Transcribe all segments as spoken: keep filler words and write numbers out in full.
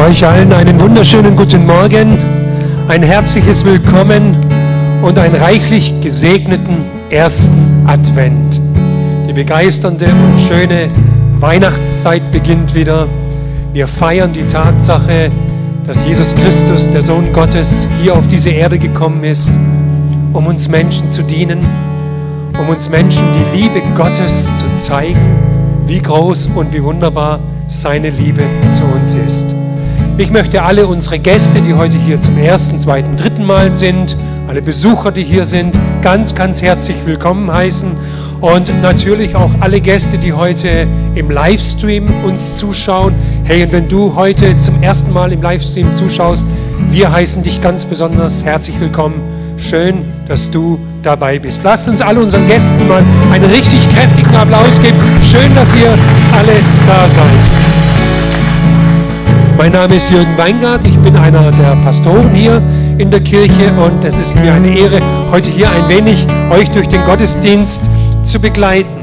Euch allen einen wunderschönen guten Morgen, ein herzliches Willkommen und einen reichlich gesegneten ersten Advent. Die begeisternde und schöne Weihnachtszeit beginnt wieder. Wir feiern die Tatsache, dass Jesus Christus, der Sohn Gottes, hier auf diese Erde gekommen ist, um uns Menschen zu dienen, um uns Menschen die Liebe Gottes zu zeigen, wie groß und wie wunderbar seine Liebe zu uns ist. Ich möchte alle unsere Gäste, die heute hier zum ersten, zweiten, dritten Mal sind, alle Besucher, die hier sind, ganz, ganz herzlich willkommen heißen und natürlich auch alle Gäste, die heute im Livestream uns zuschauen. Hey, und wenn du heute zum ersten Mal im Livestream zuschaust, wir heißen dich ganz besonders herzlich willkommen. Schön, dass du dabei bist. Lasst uns alle unseren Gästen mal einen richtig kräftigen Applaus geben. Schön, dass ihr alle da seid. Mein Name ist Jürgen Weingart, ich bin einer der Pastoren hier in der Kirche und es ist mir eine Ehre, heute hier ein wenig euch durch den Gottesdienst zu begleiten.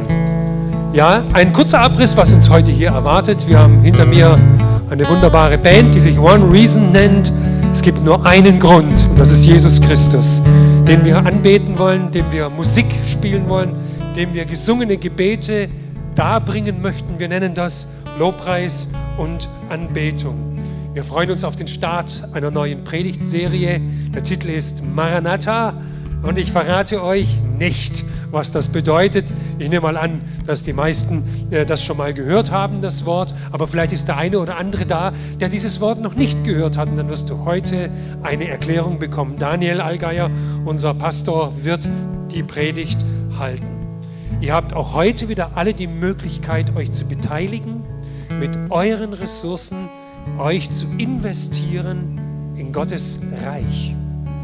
Ja, ein kurzer Abriss, was uns heute hier erwartet. Wir haben hinter mir eine wunderbare Band, die sich One Reason nennt. Es gibt nur einen Grund und das ist Jesus Christus, den wir anbeten wollen, dem wir Musik spielen wollen, dem wir gesungene Gebete darbringen möchten. Wir nennen das Lobpreis und Anbetung. Wir freuen uns auf den Start einer neuen Predigtserie. Der Titel ist Maranatha und ich verrate euch nicht, was das bedeutet. Ich nehme mal an, dass die meisten äh, das schon mal gehört haben, das Wort, aber vielleicht ist der eine oder andere da, der dieses Wort noch nicht gehört hat und dann wirst du heute eine Erklärung bekommen. Daniel Allgeier, unser Pastor, wird die Predigt halten. Ihr habt auch heute wieder alle die Möglichkeit, euch zu beteiligen, mit euren Ressourcen euch zu investieren in Gottes Reich.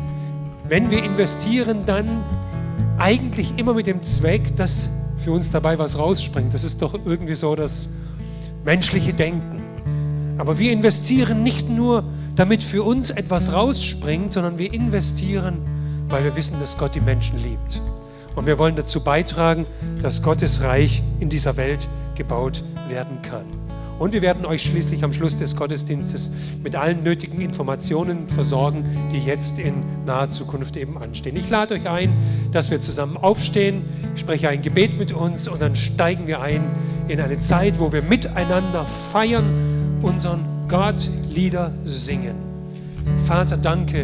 Wenn wir investieren, dann eigentlich immer mit dem Zweck, dass für uns dabei was rausspringt. Das ist doch irgendwie so das menschliche Denken. Aber wir investieren nicht nur, damit für uns etwas rausspringt, sondern wir investieren, weil wir wissen, dass Gott die Menschen liebt. Und wir wollen dazu beitragen, dass Gottes Reich in dieser Welt gebaut werden kann. Und wir werden euch schließlich am Schluss des Gottesdienstes mit allen nötigen Informationen versorgen, die jetzt in naher Zukunft eben anstehen. Ich lade euch ein, dass wir zusammen aufstehen, ich spreche ein Gebet mit uns und dann steigen wir ein in eine Zeit, wo wir miteinander feiern, unseren Gott Lieder singen. Vater, danke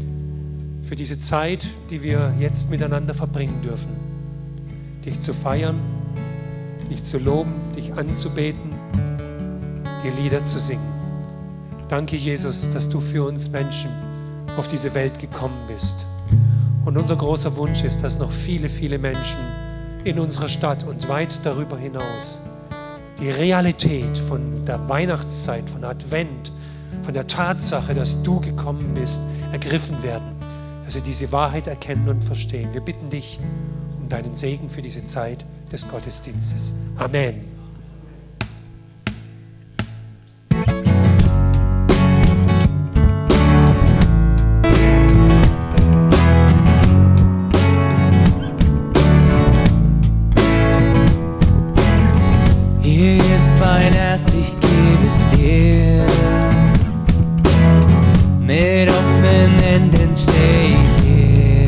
für diese Zeit, die wir jetzt miteinander verbringen dürfen. Dich zu feiern, dich zu loben, dich anzubeten, dir Lieder zu singen. Danke, Jesus, dass du für uns Menschen auf diese Welt gekommen bist. Und unser großer Wunsch ist, dass noch viele, viele Menschen in unserer Stadt und weit darüber hinaus die Realität von der Weihnachtszeit, von Advent, von der Tatsache, dass du gekommen bist, ergriffen werden, dass sie diese Wahrheit erkennen und verstehen. Wir bitten dich um deinen Segen für diese Zeit des Gottesdienstes. Amen. Mein Herz, ich gebe es dir. Mit offenen Händen steh ich hier.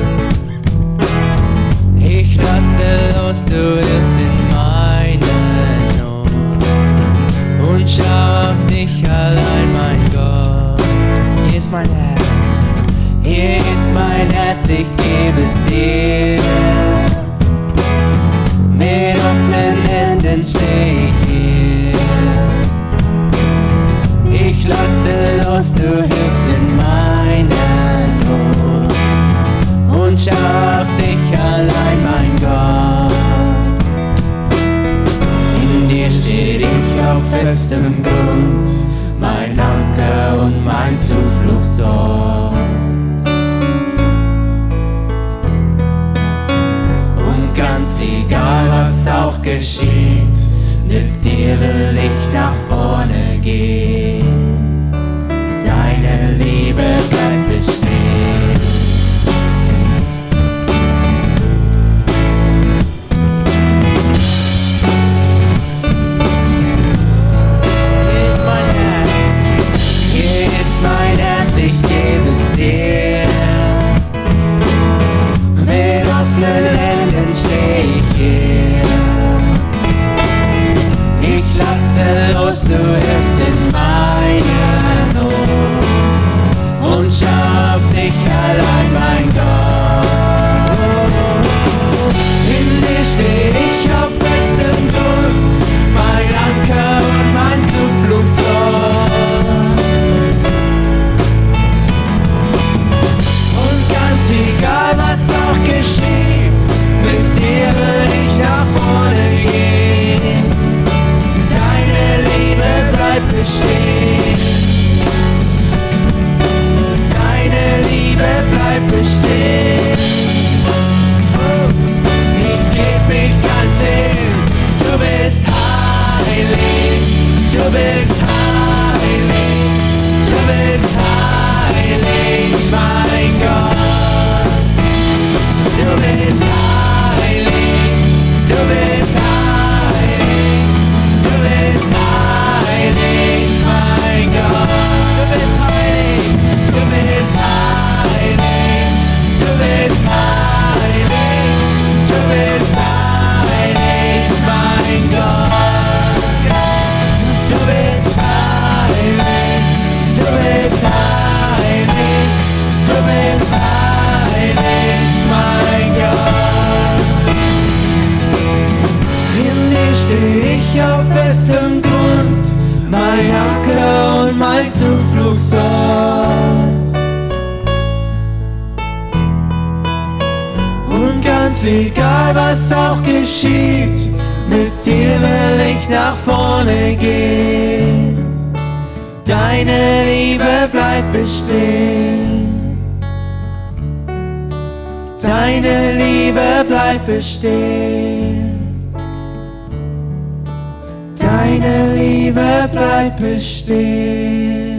Ich lasse los, du bist in meiner Not. Und schau auf dich allein, mein Gott. Hier ist mein Herz, hier ist mein Herz, ich gebe es dir. Mit offenen Händen steh ich hier. Ich lasse los, du hilfst in meiner Not. Und schau auf dich allein, mein Gott. In dir steht ich auf festem Grund, mein Anker und mein Zufluchtsort. Ganz egal, was auch geschieht, mit dir will ich nach vorne gehen. Deine Liebe bleibt bestehen. Hier ist mein Herz. steh ich auf festem Grund, mein Anker und mein Zufluchtsort. Und ganz egal, was auch geschieht, mit dir will ich nach vorne gehen. Deine Liebe bleibt bestehen. Deine Liebe bleibt bestehen. Deine Liebe bleibt bestehen.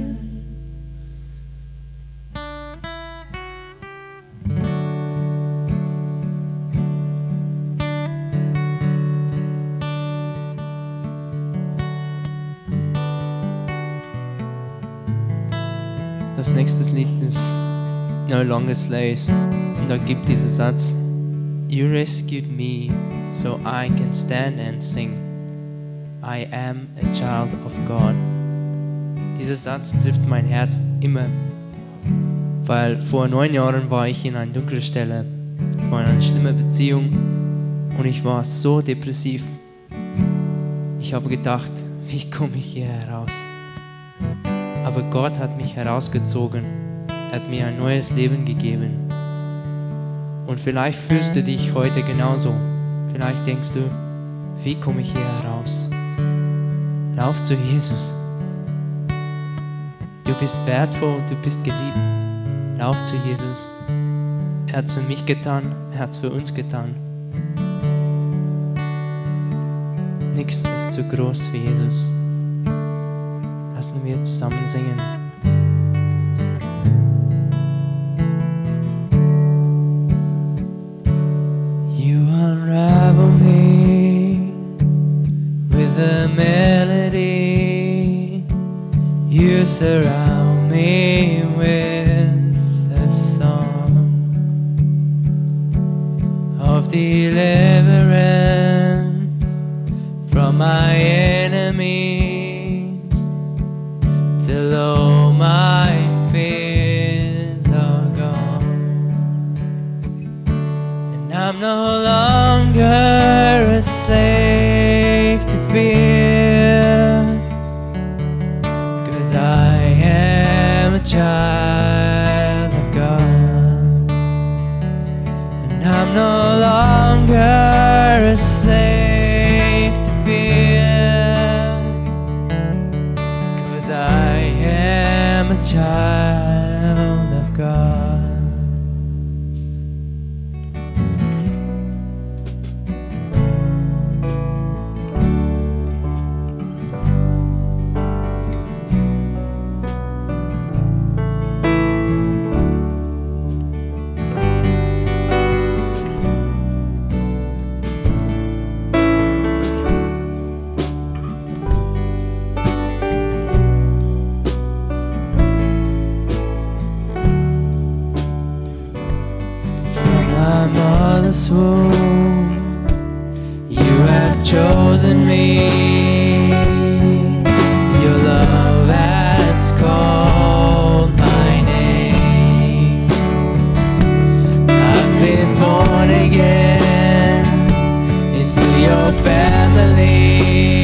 Das nächste Lied ist No Longer Slaves. Und da gibt dieser Satz: You rescued me, so I can stand and sing. I am a child of God. Dieser Satz trifft mein Herz immer, weil vor neun Jahren war ich in einer dunklen Stelle, vor einer schlimmen Beziehung und ich war so depressiv. Ich habe gedacht, wie komme ich hier heraus? Aber Gott hat mich herausgezogen, er hat mir ein neues Leben gegeben. Und vielleicht fühlst du dich heute genauso. Vielleicht denkst du, wie komme ich hier heraus? Lauf zu Jesus. Du bist wertvoll, du bist geliebt. Lauf zu Jesus. Er hat es für mich getan, er hat es für uns getan. Nichts ist zu groß für Jesus. Lassen wir zusammen singen. You unravel me with a melody. You surround me with a song of deliverance from my enemies. Till all my fears are gone, and I'm no longer a slave to fear, 'cause I am a child of God, and I'm no longer a slave to fear, 'cause I am a child of God. Mother's womb, you have chosen me. Your love has called my name. I've been born again into your family.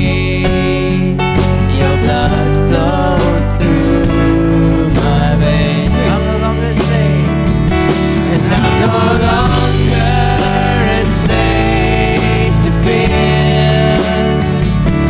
Your blood flows through my veins. I'm no longer a slave, and I'm no longer a slave to fear,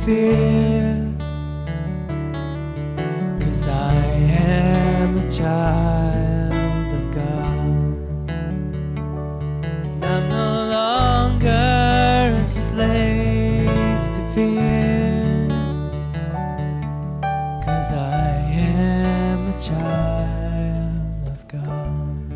fear, 'cause I am a child of God, and I'm no longer a slave to fear, 'cause I am a child of God.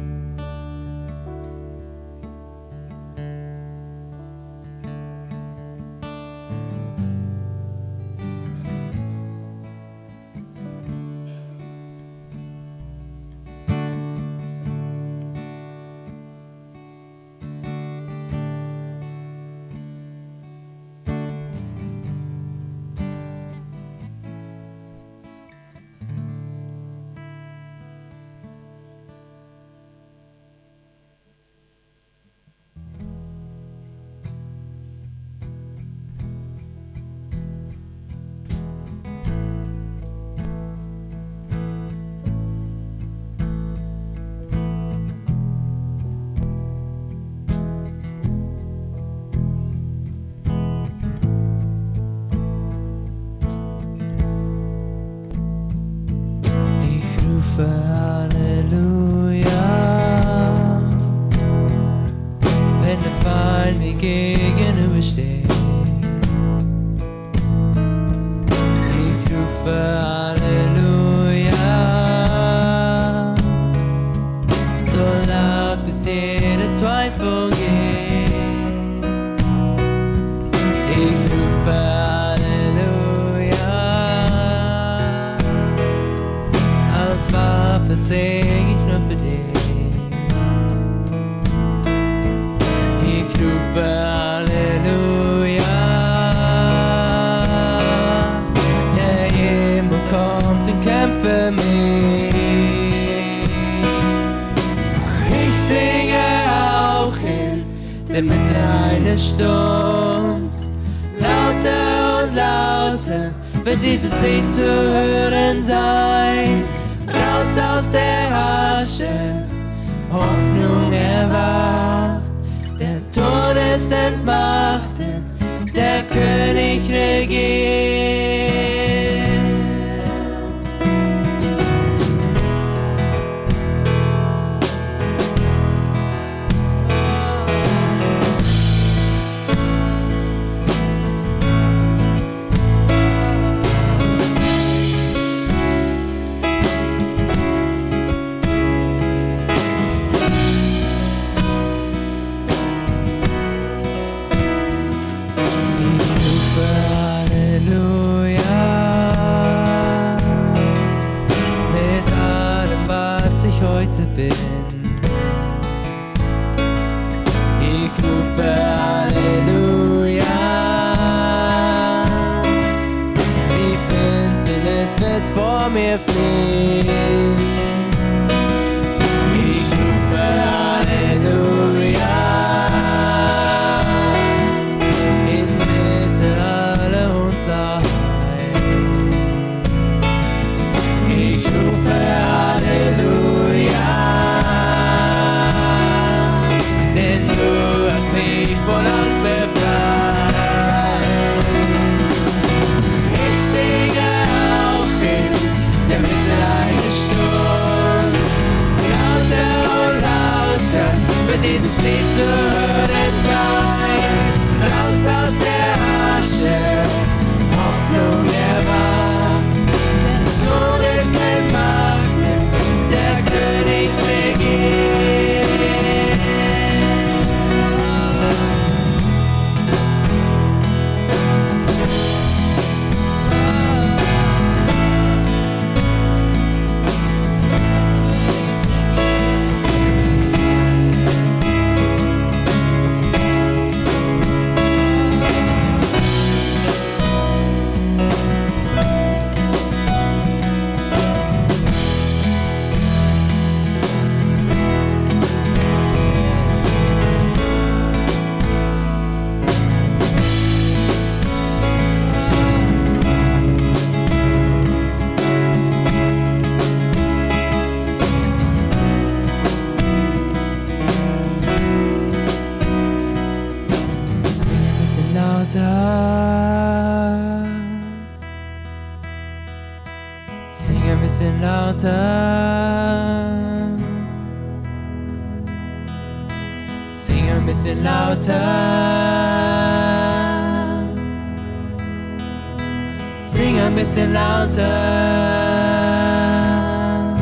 Halleluja, wenn der Feind mir gegenübersteht. Ich rufe Halleluja, so laut bis jeder Zweifel geht. Ich rufe Halleluja, als Waffe sing ich nur für dich. Ich rufe Halleluja, der Himmel kommt und kämpft für mich. Ich singe auch in der Mitte eines Sturms, lauter und lauter wird dieses Lied zu hören sein. Raus aus der Asche, Hoffnung erwacht, der Tod ist entmachtet, der König regiert. Ich rufe Halleluja, die Finsternis wird vor mir fliehen. Ich rufe Halleluja, inmitten aller Unklarheit. Ich rufe Halleluja, denn du hast mich von Angst befreit. Ich singe auch in der Mitte eines bisschen lauter. Sing ein bisschen lauter. Sing ein bisschen lauter.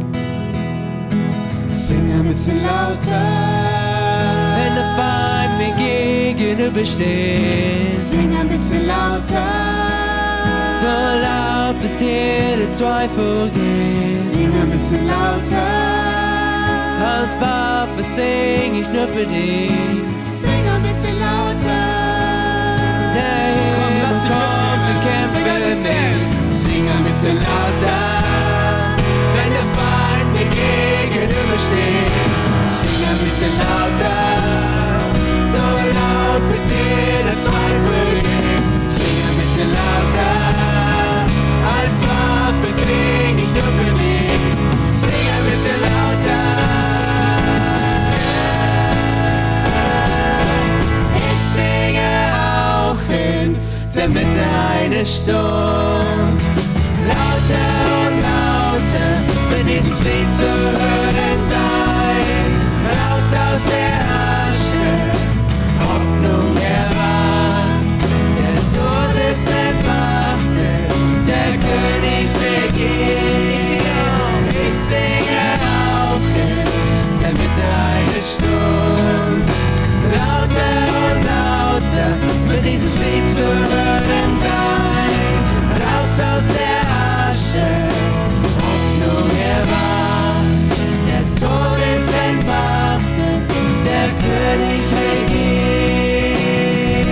Sing ein bisschen lauter. Wenn der Feind mir gegenübersteht, Sing ein bisschen lauter. so laut bis jeder Zweifel geht. Sing ein bisschen lauter. Als Waffe sing ich nur für dich. Sing ein bisschen lauter. Der Himmel kommt und kämpft für mich. Sing ein bisschen lauter. Wenn der Feind mir gegenübersteht, Sing ein bisschen lauter. so laut bis jeder Zweifel geht. Sing ein bisschen lauter. Als Waffe sing ich nur für dich. Sing ein bisschen lauter. Ich singe auch in der Mitte eines Sturms. Lauter und lauter wird dieses Lied zu hören sein. Raus aus der Asche, Hoffnung erwacht. Der Tod ist entwachte, der König regiert. Ich singe auch in der Mitte eines Sturms. Lauter und lauter wird dieses Lied zu hören sein. Raus aus der Asche, Hoffnung erwacht. Der Tod ist entwachte, der König regiert.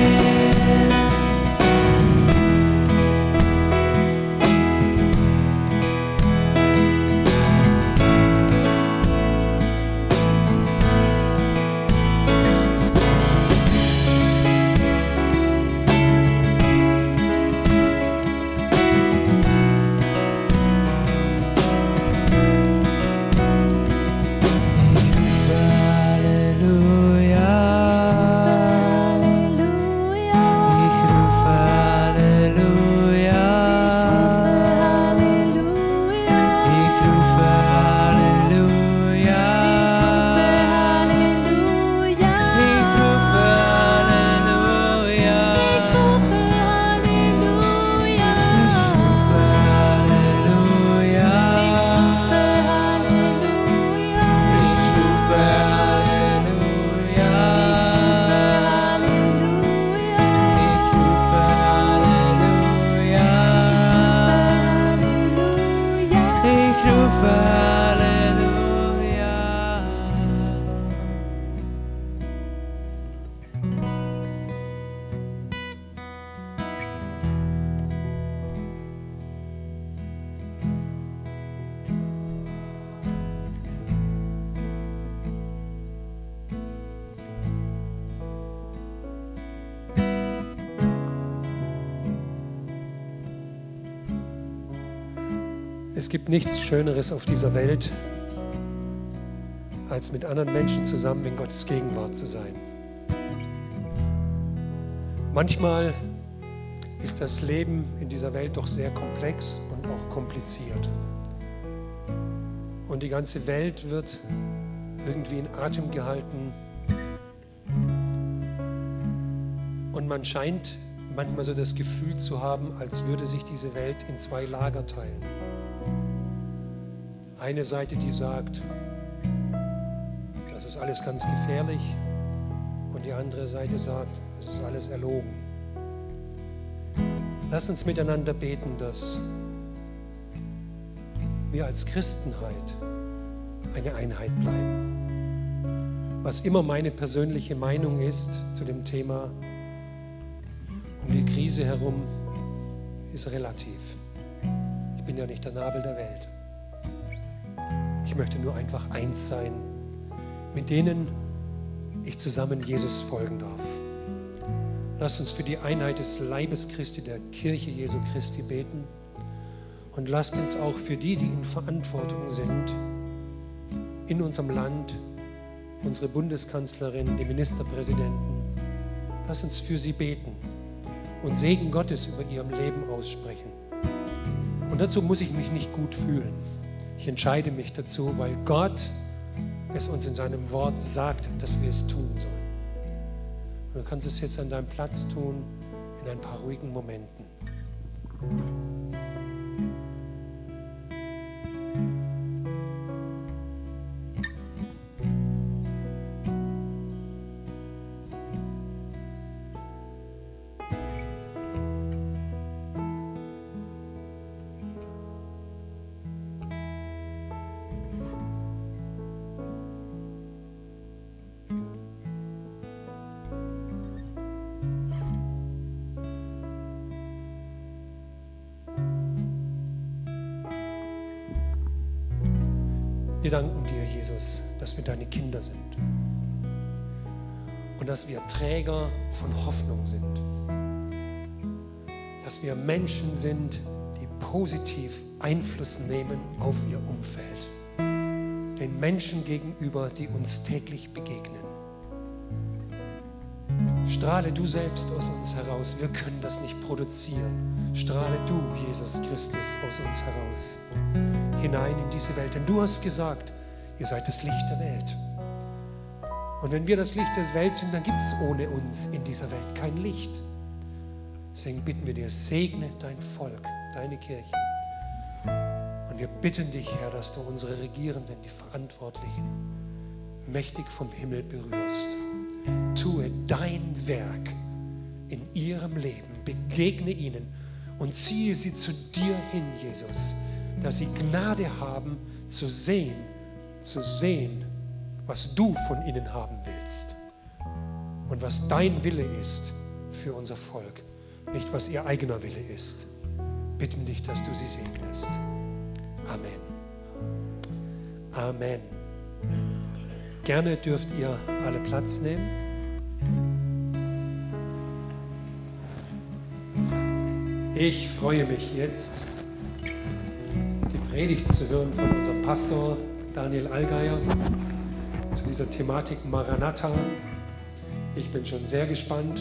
Es gibt nichts Schöneres auf dieser Welt, als mit anderen Menschen zusammen in Gottes Gegenwart zu sein. Manchmal ist das Leben in dieser Welt doch sehr komplex und auch kompliziert. Und die ganze Welt wird irgendwie in Atem gehalten. Und man scheint manchmal so das Gefühl zu haben, als würde sich diese Welt in zwei Lager teilen. Eine Seite, die sagt, das ist alles ganz gefährlich, und die andere Seite sagt, es ist alles erlogen. Lass uns miteinander beten, dass wir als Christenheit eine Einheit bleiben. Was immer meine persönliche Meinung ist zu dem Thema um die Krise herum, ist relativ. Ich bin ja nicht der Nabel der Welt. Ich möchte nur einfach eins sein, mit denen ich zusammen Jesus folgen darf. Lasst uns für die Einheit des Leibes Christi, der Kirche Jesu Christi beten, und lasst uns auch für die, die in Verantwortung sind, in unserem Land, unsere Bundeskanzlerin, die Ministerpräsidenten, lasst uns für sie beten und Segen Gottes über ihrem Leben aussprechen. Und Und dazu muss ich mich nicht gut fühlen. Ich entscheide mich dazu, weil Gott es uns in seinem Wort sagt, dass wir es tun sollen. Und du kannst es jetzt an deinem Platz tun, in ein paar ruhigen Momenten. Wir danken dir, Jesus, dass wir deine Kinder sind und dass wir Träger von Hoffnung sind, dass wir Menschen sind, die positiv Einfluss nehmen auf ihr Umfeld, den Menschen gegenüber, die uns täglich begegnen. Strahle du selbst aus uns heraus, wir können das nicht produzieren. Strahle du, Jesus Christus, aus uns heraus, hinein in diese Welt. Denn du hast gesagt, ihr seid das Licht der Welt. Und wenn wir das Licht der Welt sind, dann gibt es ohne uns in dieser Welt kein Licht. Deswegen bitten wir dir, segne dein Volk, deine Kirche. Und wir bitten dich, Herr, dass du unsere Regierenden, die Verantwortlichen, mächtig vom Himmel berührst. Tue dein Werk in ihrem Leben, begegne ihnen und ziehe sie zu dir hin, Jesus, dass sie Gnade haben, zu sehen, zu sehen, was du von ihnen haben willst und was dein Wille ist für unser Volk, nicht was ihr eigener Wille ist. Bitten dich, dass du sie segnest. Amen. Amen. Gerne dürft ihr alle Platz nehmen. Ich freue mich jetzt, die Predigt zu hören von unserem Pastor Daniel Allgeier zu dieser Thematik Maranatha. Ich bin schon sehr gespannt.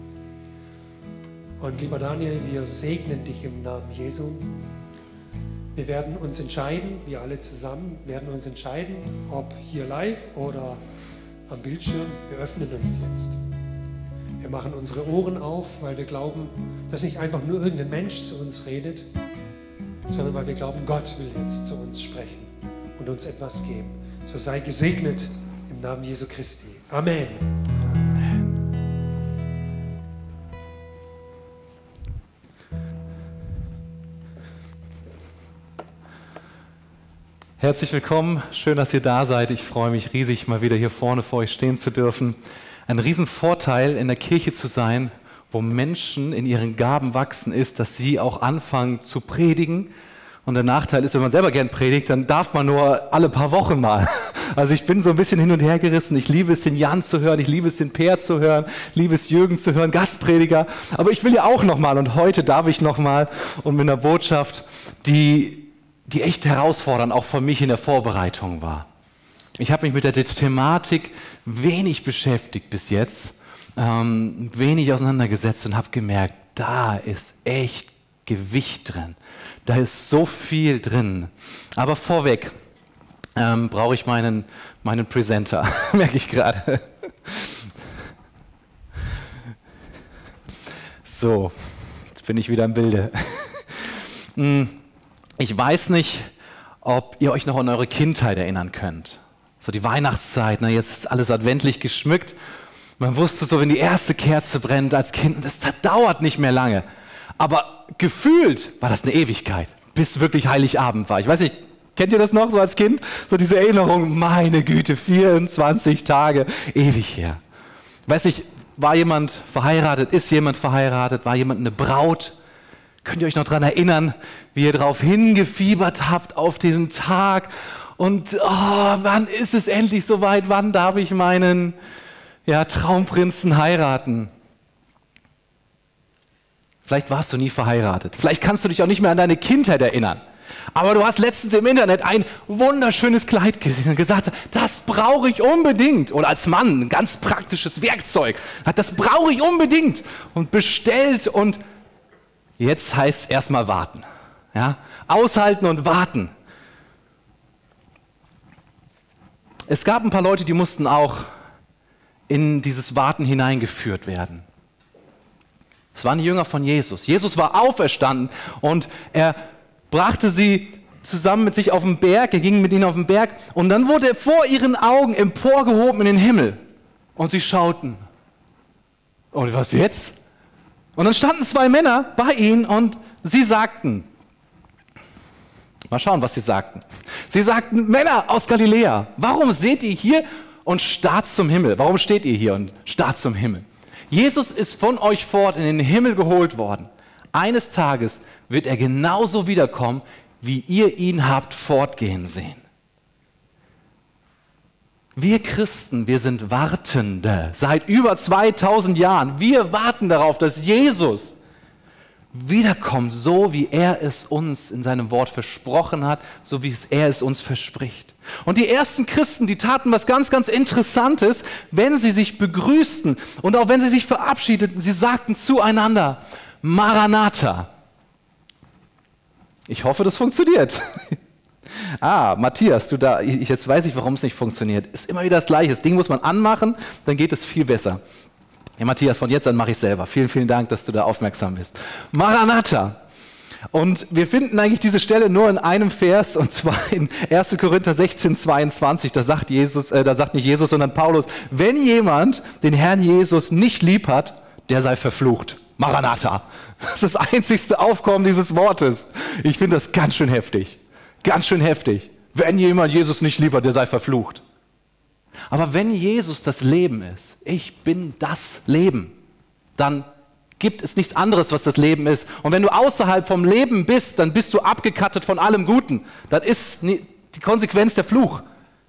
Und lieber Daniel, wir segnen dich im Namen Jesu. Wir werden uns entscheiden, wir alle zusammen werden uns entscheiden, ob hier live oder am Bildschirm. Wir öffnen uns jetzt. Wir machen unsere Ohren auf, weil wir glauben, dass nicht einfach nur irgendein Mensch zu uns redet, sondern weil wir glauben, Gott will jetzt zu uns sprechen und uns etwas geben. So sei gesegnet im Namen Jesu Christi. Amen. Herzlich willkommen, schön, dass ihr da seid. Ich freue mich riesig, mal wieder hier vorne vor euch stehen zu dürfen. Ein Riesenvorteil, in der Kirche zu sein, wo Menschen in ihren Gaben wachsen, ist, dass sie auch anfangen zu predigen. Und der Nachteil ist, wenn man selber gern predigt, dann darf man nur alle paar Wochen mal. Also ich bin so ein bisschen hin und her gerissen. Ich liebe es, den Jan zu hören, ich liebe es, den Peer zu hören, liebe es, Jürgen zu hören, Gastprediger. Aber ich will ja auch nochmal und heute darf ich nochmal und mit einer Botschaft, die die echt herausfordernd auch für mich in der Vorbereitung war. Ich habe mich mit der Thematik wenig beschäftigt bis jetzt, ähm, wenig auseinandergesetzt und habe gemerkt, da ist echt Gewicht drin. Da ist so viel drin. Aber vorweg ähm, brauche ich meinen, meinen Presenter, merke ich gerade. So, jetzt bin ich wieder im Bilde. Ich weiß nicht, ob ihr euch noch an eure Kindheit erinnern könnt. So die Weihnachtszeit, ne, jetzt ist alles adventlich geschmückt. Man wusste so, wenn die erste Kerze brennt als Kind, das dauert nicht mehr lange. Aber gefühlt war das eine Ewigkeit, bis wirklich Heiligabend war. Ich weiß nicht, kennt ihr das noch so als Kind? So diese Erinnerung, meine Güte, vierundzwanzig Tage, ewig her. Ich weiß nicht, war jemand verheiratet, ist jemand verheiratet, war jemand eine Braut? Könnt ihr euch noch daran erinnern, wie ihr darauf hingefiebert habt auf diesen Tag? Und oh, wann ist es endlich soweit? Wann darf ich meinen ja, Traumprinzen heiraten? Vielleicht warst du nie verheiratet. Vielleicht kannst du dich auch nicht mehr an deine Kindheit erinnern. Aber du hast letztens im Internet ein wunderschönes Kleid gesehen und gesagt, das brauche ich unbedingt. Oder als Mann ein ganz praktisches Werkzeug. Das brauche ich unbedingt. Und bestellt und jetzt heißt es erstmal warten. Ja? Aushalten und warten. Es gab ein paar Leute, die mussten auch in dieses Warten hineingeführt werden. Es waren die Jünger von Jesus. Jesus war auferstanden und er brachte sie zusammen mit sich auf den Berg, er ging mit ihnen auf den Berg und dann wurde er vor ihren Augen emporgehoben in den Himmel. Und sie schauten. Und was jetzt? Und dann standen zwei Männer bei ihnen und sie sagten, mal schauen, was sie sagten. Sie sagten, Männer aus Galiläa, warum seht ihr hier und starrt zum Himmel? Warum steht ihr hier und starrt zum Himmel? Jesus ist von euch fort in den Himmel geholt worden. Eines Tages wird er genauso wiederkommen, wie ihr ihn habt fortgehen sehen. Wir Christen, wir sind Wartende seit über zweitausend Jahren. Wir warten darauf, dass Jesus wiederkommt, so wie er es uns in seinem Wort versprochen hat, so wie es er es uns verspricht. Und die ersten Christen, die taten was ganz, ganz Interessantes, wenn sie sich begrüßten und auch wenn sie sich verabschiedeten, sie sagten zueinander, Maranatha. Ich hoffe, das funktioniert. Ah, Matthias, du da, ich, jetzt weiß ich, warum es nicht funktioniert. Ist immer wieder das Gleiche. Das Ding muss man anmachen, dann geht es viel besser. Ja, Matthias, von jetzt an mache ich selber. Vielen, vielen Dank, dass du da aufmerksam bist. Maranatha. Und wir finden eigentlich diese Stelle nur in einem Vers, und zwar in erster Korinther sechzehn, zweiundzwanzig. Da sagt Jesus, äh, da sagt nicht Jesus, sondern Paulus, wenn jemand den Herrn Jesus nicht lieb hat, der sei verflucht. Maranatha. Das ist das einzigste Aufkommen dieses Wortes. Ich finde das ganz schön heftig. Ganz schön heftig. Wenn jemand Jesus nicht lieb hat, der sei verflucht. Aber wenn Jesus das Leben ist, ich bin das Leben, dann gibt es nichts anderes, was das Leben ist. Und wenn du außerhalb vom Leben bist, dann bist du abgekattet von allem Guten. Das ist die Konsequenz der Fluch.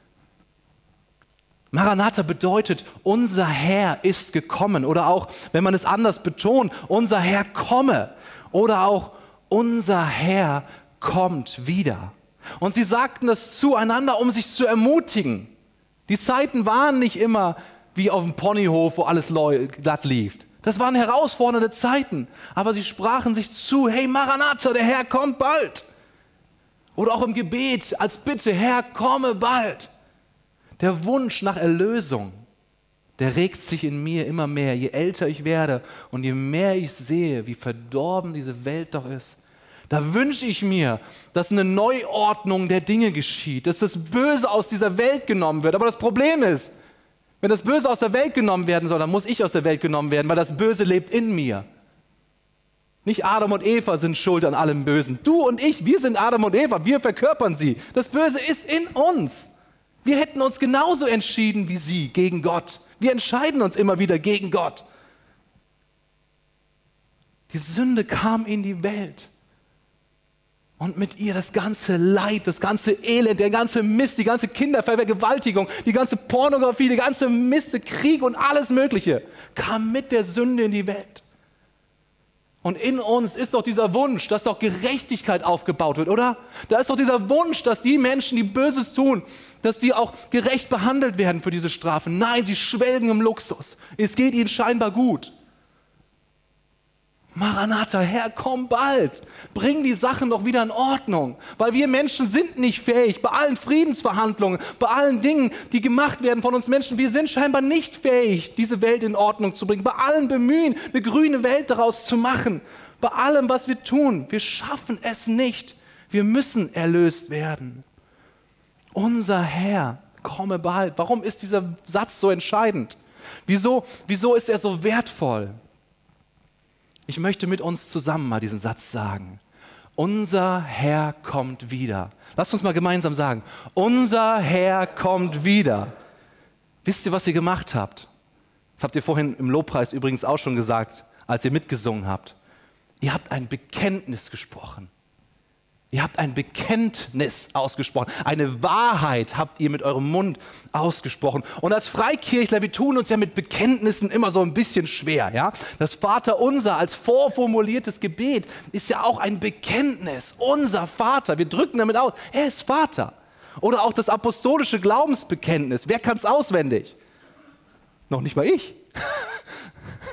Maranatha bedeutet, unser Herr ist gekommen. Oder auch, wenn man es anders betont, unser Herr komme. Oder auch, unser Herr kommt wieder. Und sie sagten das zueinander, um sich zu ermutigen. Die Zeiten waren nicht immer wie auf dem Ponyhof, wo alles glatt lief. Das waren herausfordernde Zeiten. Aber sie sprachen sich zu, hey Maranatha, der Herr kommt bald. Oder auch im Gebet als Bitte, Herr, komme bald. Der Wunsch nach Erlösung, der regt sich in mir immer mehr, je älter ich werde und je mehr ich sehe, wie verdorben diese Welt doch ist. Da wünsche ich mir, dass eine Neuordnung der Dinge geschieht, dass das Böse aus dieser Welt genommen wird. Aber das Problem ist, wenn das Böse aus der Welt genommen werden soll, dann muss ich aus der Welt genommen werden, weil das Böse lebt in mir. Nicht Adam und Eva sind schuld an allem Bösen. Du und ich, wir sind Adam und Eva, wir verkörpern sie. Das Böse ist in uns. Wir hätten uns genauso entschieden wie sie gegen Gott. Wir entscheiden uns immer wieder gegen Gott. Die Sünde kam in die Welt. Und mit ihr das ganze Leid, das ganze Elend, der ganze Mist, die ganze Kindervergewaltigung, die ganze Pornografie, die ganze Mist, Krieg und alles Mögliche kam mit der Sünde in die Welt. Und in uns ist doch dieser Wunsch, dass doch Gerechtigkeit aufgebaut wird, oder? Da ist doch dieser Wunsch, dass die Menschen, die Böses tun, dass die auch gerecht behandelt werden für diese Strafen. Nein, sie schwelgen im Luxus. Es geht ihnen scheinbar gut. Maranatha, Herr, komm bald. Bring die Sachen doch wieder in Ordnung. Weil wir Menschen sind nicht fähig, bei allen Friedensverhandlungen, bei allen Dingen, die gemacht werden von uns Menschen, wir sind scheinbar nicht fähig, diese Welt in Ordnung zu bringen. Bei allen Bemühen, eine grüne Welt daraus zu machen. Bei allem, was wir tun, wir schaffen es nicht. Wir müssen erlöst werden. Unser Herr, komme bald. Warum ist dieser Satz so entscheidend? Wieso, wieso ist er so wertvoll? Ich möchte mit uns zusammen mal diesen Satz sagen. Unser Herr kommt wieder. Lasst uns mal gemeinsam sagen. Unser Herr kommt wieder. Wisst ihr, was ihr gemacht habt? Das habt ihr vorhin im Lobpreis übrigens auch schon gesagt, als ihr mitgesungen habt. Ihr habt ein Bekenntnis gesprochen. Ihr habt ein Bekenntnis ausgesprochen. Eine Wahrheit habt ihr mit eurem Mund ausgesprochen. Und als Freikirchler, wir tun uns ja mit Bekenntnissen immer so ein bisschen schwer. Ja? Das Vaterunser als vorformuliertes Gebet ist ja auch ein Bekenntnis. Unser Vater, wir drücken damit aus, er ist Vater. Oder auch das apostolische Glaubensbekenntnis. Wer kann es auswendig? Noch nicht mal ich.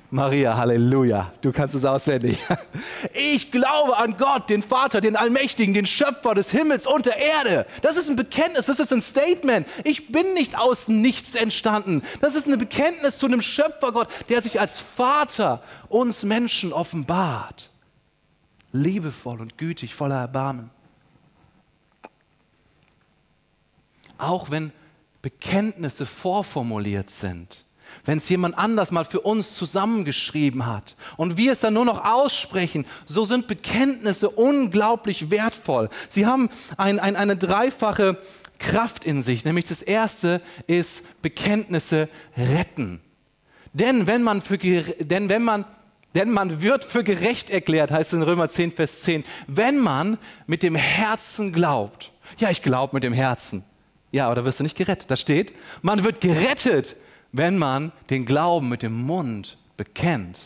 Maria, Halleluja, du kannst es auswendig. Ich glaube an Gott, den Vater, den Allmächtigen, den Schöpfer des Himmels und der Erde. Das ist ein Bekenntnis, das ist ein Statement. Ich bin nicht aus nichts entstanden. Das ist ein Bekenntnis zu einem Schöpfergott, der sich als Vater uns Menschen offenbart. Liebevoll und gütig, voller Erbarmen. Auch wenn Bekenntnisse vorformuliert sind, wenn es jemand anders mal für uns zusammengeschrieben hat und wir es dann nur noch aussprechen, so sind Bekenntnisse unglaublich wertvoll. Sie haben ein, ein, eine dreifache Kraft in sich, nämlich das erste ist, Bekenntnisse retten. Denn wenn man, für, denn wenn man, denn man wird für gerecht erklärt, heißt es in Römer zehn, Vers zehn, wenn man mit dem Herzen glaubt. Ja, ich glaube mit dem Herzen. Ja, aber da wirst du nicht gerettet. Da steht, man wird gerettet, wenn man den Glauben mit dem Mund bekennt.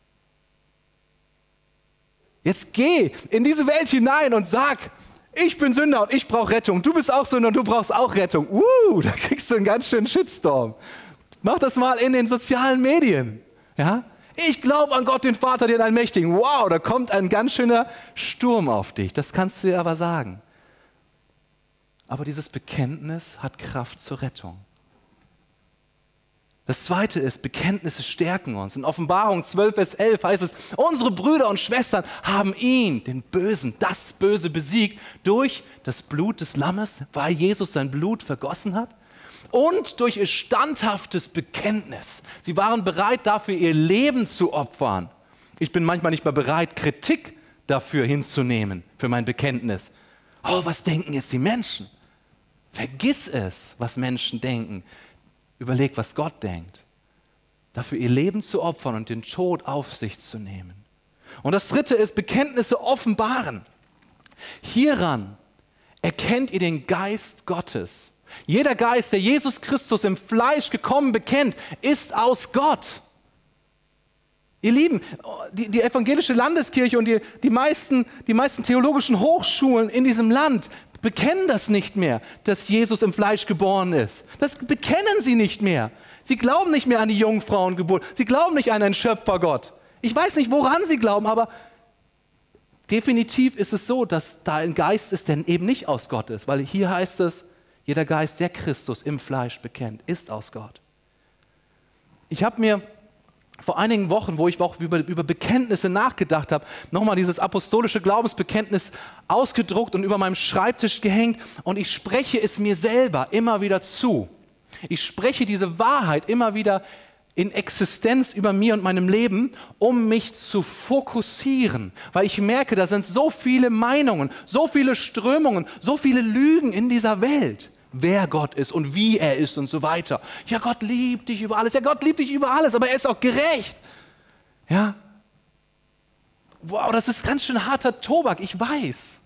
Jetzt geh in diese Welt hinein und sag, ich bin Sünder und ich brauche Rettung. Du bist auch Sünder und du brauchst auch Rettung. Uh, da kriegst du einen ganz schönen Shitstorm. Mach das mal in den sozialen Medien. Ja? Ich glaube an Gott, den Vater, den Allmächtigen. Wow, da kommt ein ganz schöner Sturm auf dich. Das kannst du dir aber sagen. Aber dieses Bekenntnis hat Kraft zur Rettung. Das zweite ist, Bekenntnisse stärken uns. In Offenbarung zwölf, Vers elf heißt es, unsere Brüder und Schwestern haben ihn, den Bösen, das Böse besiegt, durch das Blut des Lammes, weil Jesus sein Blut vergossen hat, und durch ihr standhaftes Bekenntnis. Sie waren bereit dafür, ihr Leben zu opfern. Ich bin manchmal nicht mal bereit, Kritik dafür hinzunehmen, für mein Bekenntnis. Oh, was denken jetzt die Menschen? Vergiss es, was Menschen denken. Überleg, was Gott denkt. Dafür ihr Leben zu opfern und den Tod auf sich zu nehmen. Und das dritte ist, Bekenntnisse offenbaren. Hieran erkennt ihr den Geist Gottes. Jeder Geist, der Jesus Christus im Fleisch gekommen bekennt, ist aus Gott. Ihr Lieben, die, die evangelische Landeskirche und die, die, meisten, die meisten theologischen Hochschulen in diesem Land bekennen das nicht mehr, dass Jesus im Fleisch geboren ist. Das bekennen sie nicht mehr. Sie glauben nicht mehr an die Jungfrauengeburt. Sie glauben nicht an einen Schöpfergott. Ich weiß nicht, woran sie glauben, aber definitiv ist es so, dass da ein Geist ist, der eben nicht aus Gott ist. Weil hier heißt es, jeder Geist, der Christus im Fleisch bekennt, ist aus Gott. Ich habe mir vor einigen Wochen, wo ich auch über, über Bekenntnisse nachgedacht habe, nochmal dieses apostolische Glaubensbekenntnis ausgedruckt und über meinem Schreibtisch gehängt und ich spreche es mir selber immer wieder zu. Ich spreche diese Wahrheit immer wieder in Existenz über mir und meinem Leben, um mich zu fokussieren, weil ich merke, da sind so viele Meinungen, so viele Strömungen, so viele Lügen in dieser Welt. Wer Gott ist und wie er ist und so weiter. Ja, Gott liebt dich über alles. Ja, Gott liebt dich über alles, aber er ist auch gerecht. Ja. Wow, das ist ganz schön harter Tobak, ich weiß.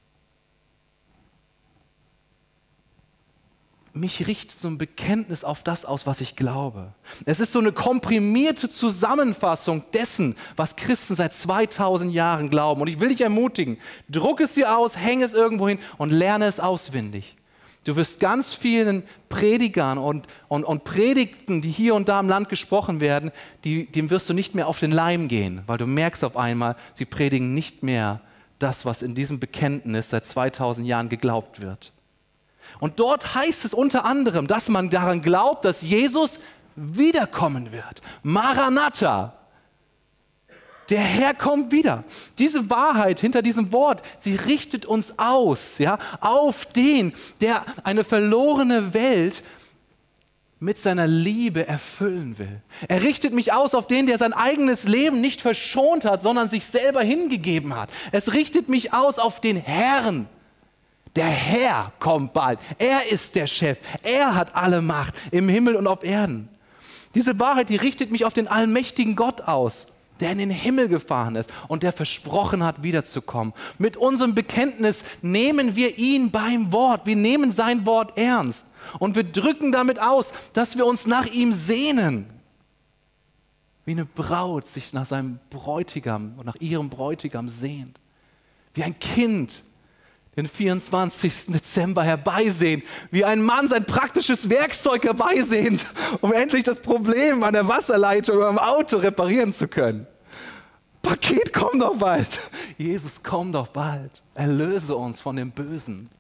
Mich richtet so ein Bekenntnis auf das aus, was ich glaube. Es ist so eine komprimierte Zusammenfassung dessen, was Christen seit zweitausend Jahren glauben. Und ich will dich ermutigen, druck es dir aus, häng es irgendwo hin und lerne es auswendig. Du wirst ganz vielen Predigern und, und, und Predigten, die hier und da im Land gesprochen werden, die, dem wirst du nicht mehr auf den Leim gehen, weil du merkst auf einmal, sie predigen nicht mehr das, was in diesem Bekenntnis seit zweitausend Jahren geglaubt wird. Und dort heißt es unter anderem, dass man daran glaubt, dass Jesus wiederkommen wird. Maranatha. Der Herr kommt wieder. Diese Wahrheit hinter diesem Wort, sie richtet uns aus, ja, auf den, der eine verlorene Welt mit seiner Liebe erfüllen will. Er richtet mich aus auf den, der sein eigenes Leben nicht verschont hat, sondern sich selber hingegeben hat. Es richtet mich aus auf den Herrn. Der Herr kommt bald. Er ist der Chef. Er hat alle Macht im Himmel und auf Erden. Diese Wahrheit, die richtet mich auf den allmächtigen Gott aus, der in den Himmel gefahren ist und der versprochen hat, wiederzukommen. Mit unserem Bekenntnis nehmen wir ihn beim Wort. Wir nehmen sein Wort ernst. Und wir drücken damit aus, dass wir uns nach ihm sehnen. Wie eine Braut sich nach seinem Bräutigam und nach ihrem Bräutigam sehnt. Wie ein Kind den vierundzwanzigsten Dezember herbeisehen, wie ein Mann sein praktisches Werkzeug herbeisehnt, um endlich das Problem an der Wasserleitung oder am Auto reparieren zu können. Paket, komm doch bald. Jesus, komm doch bald. Erlöse uns von dem Bösen.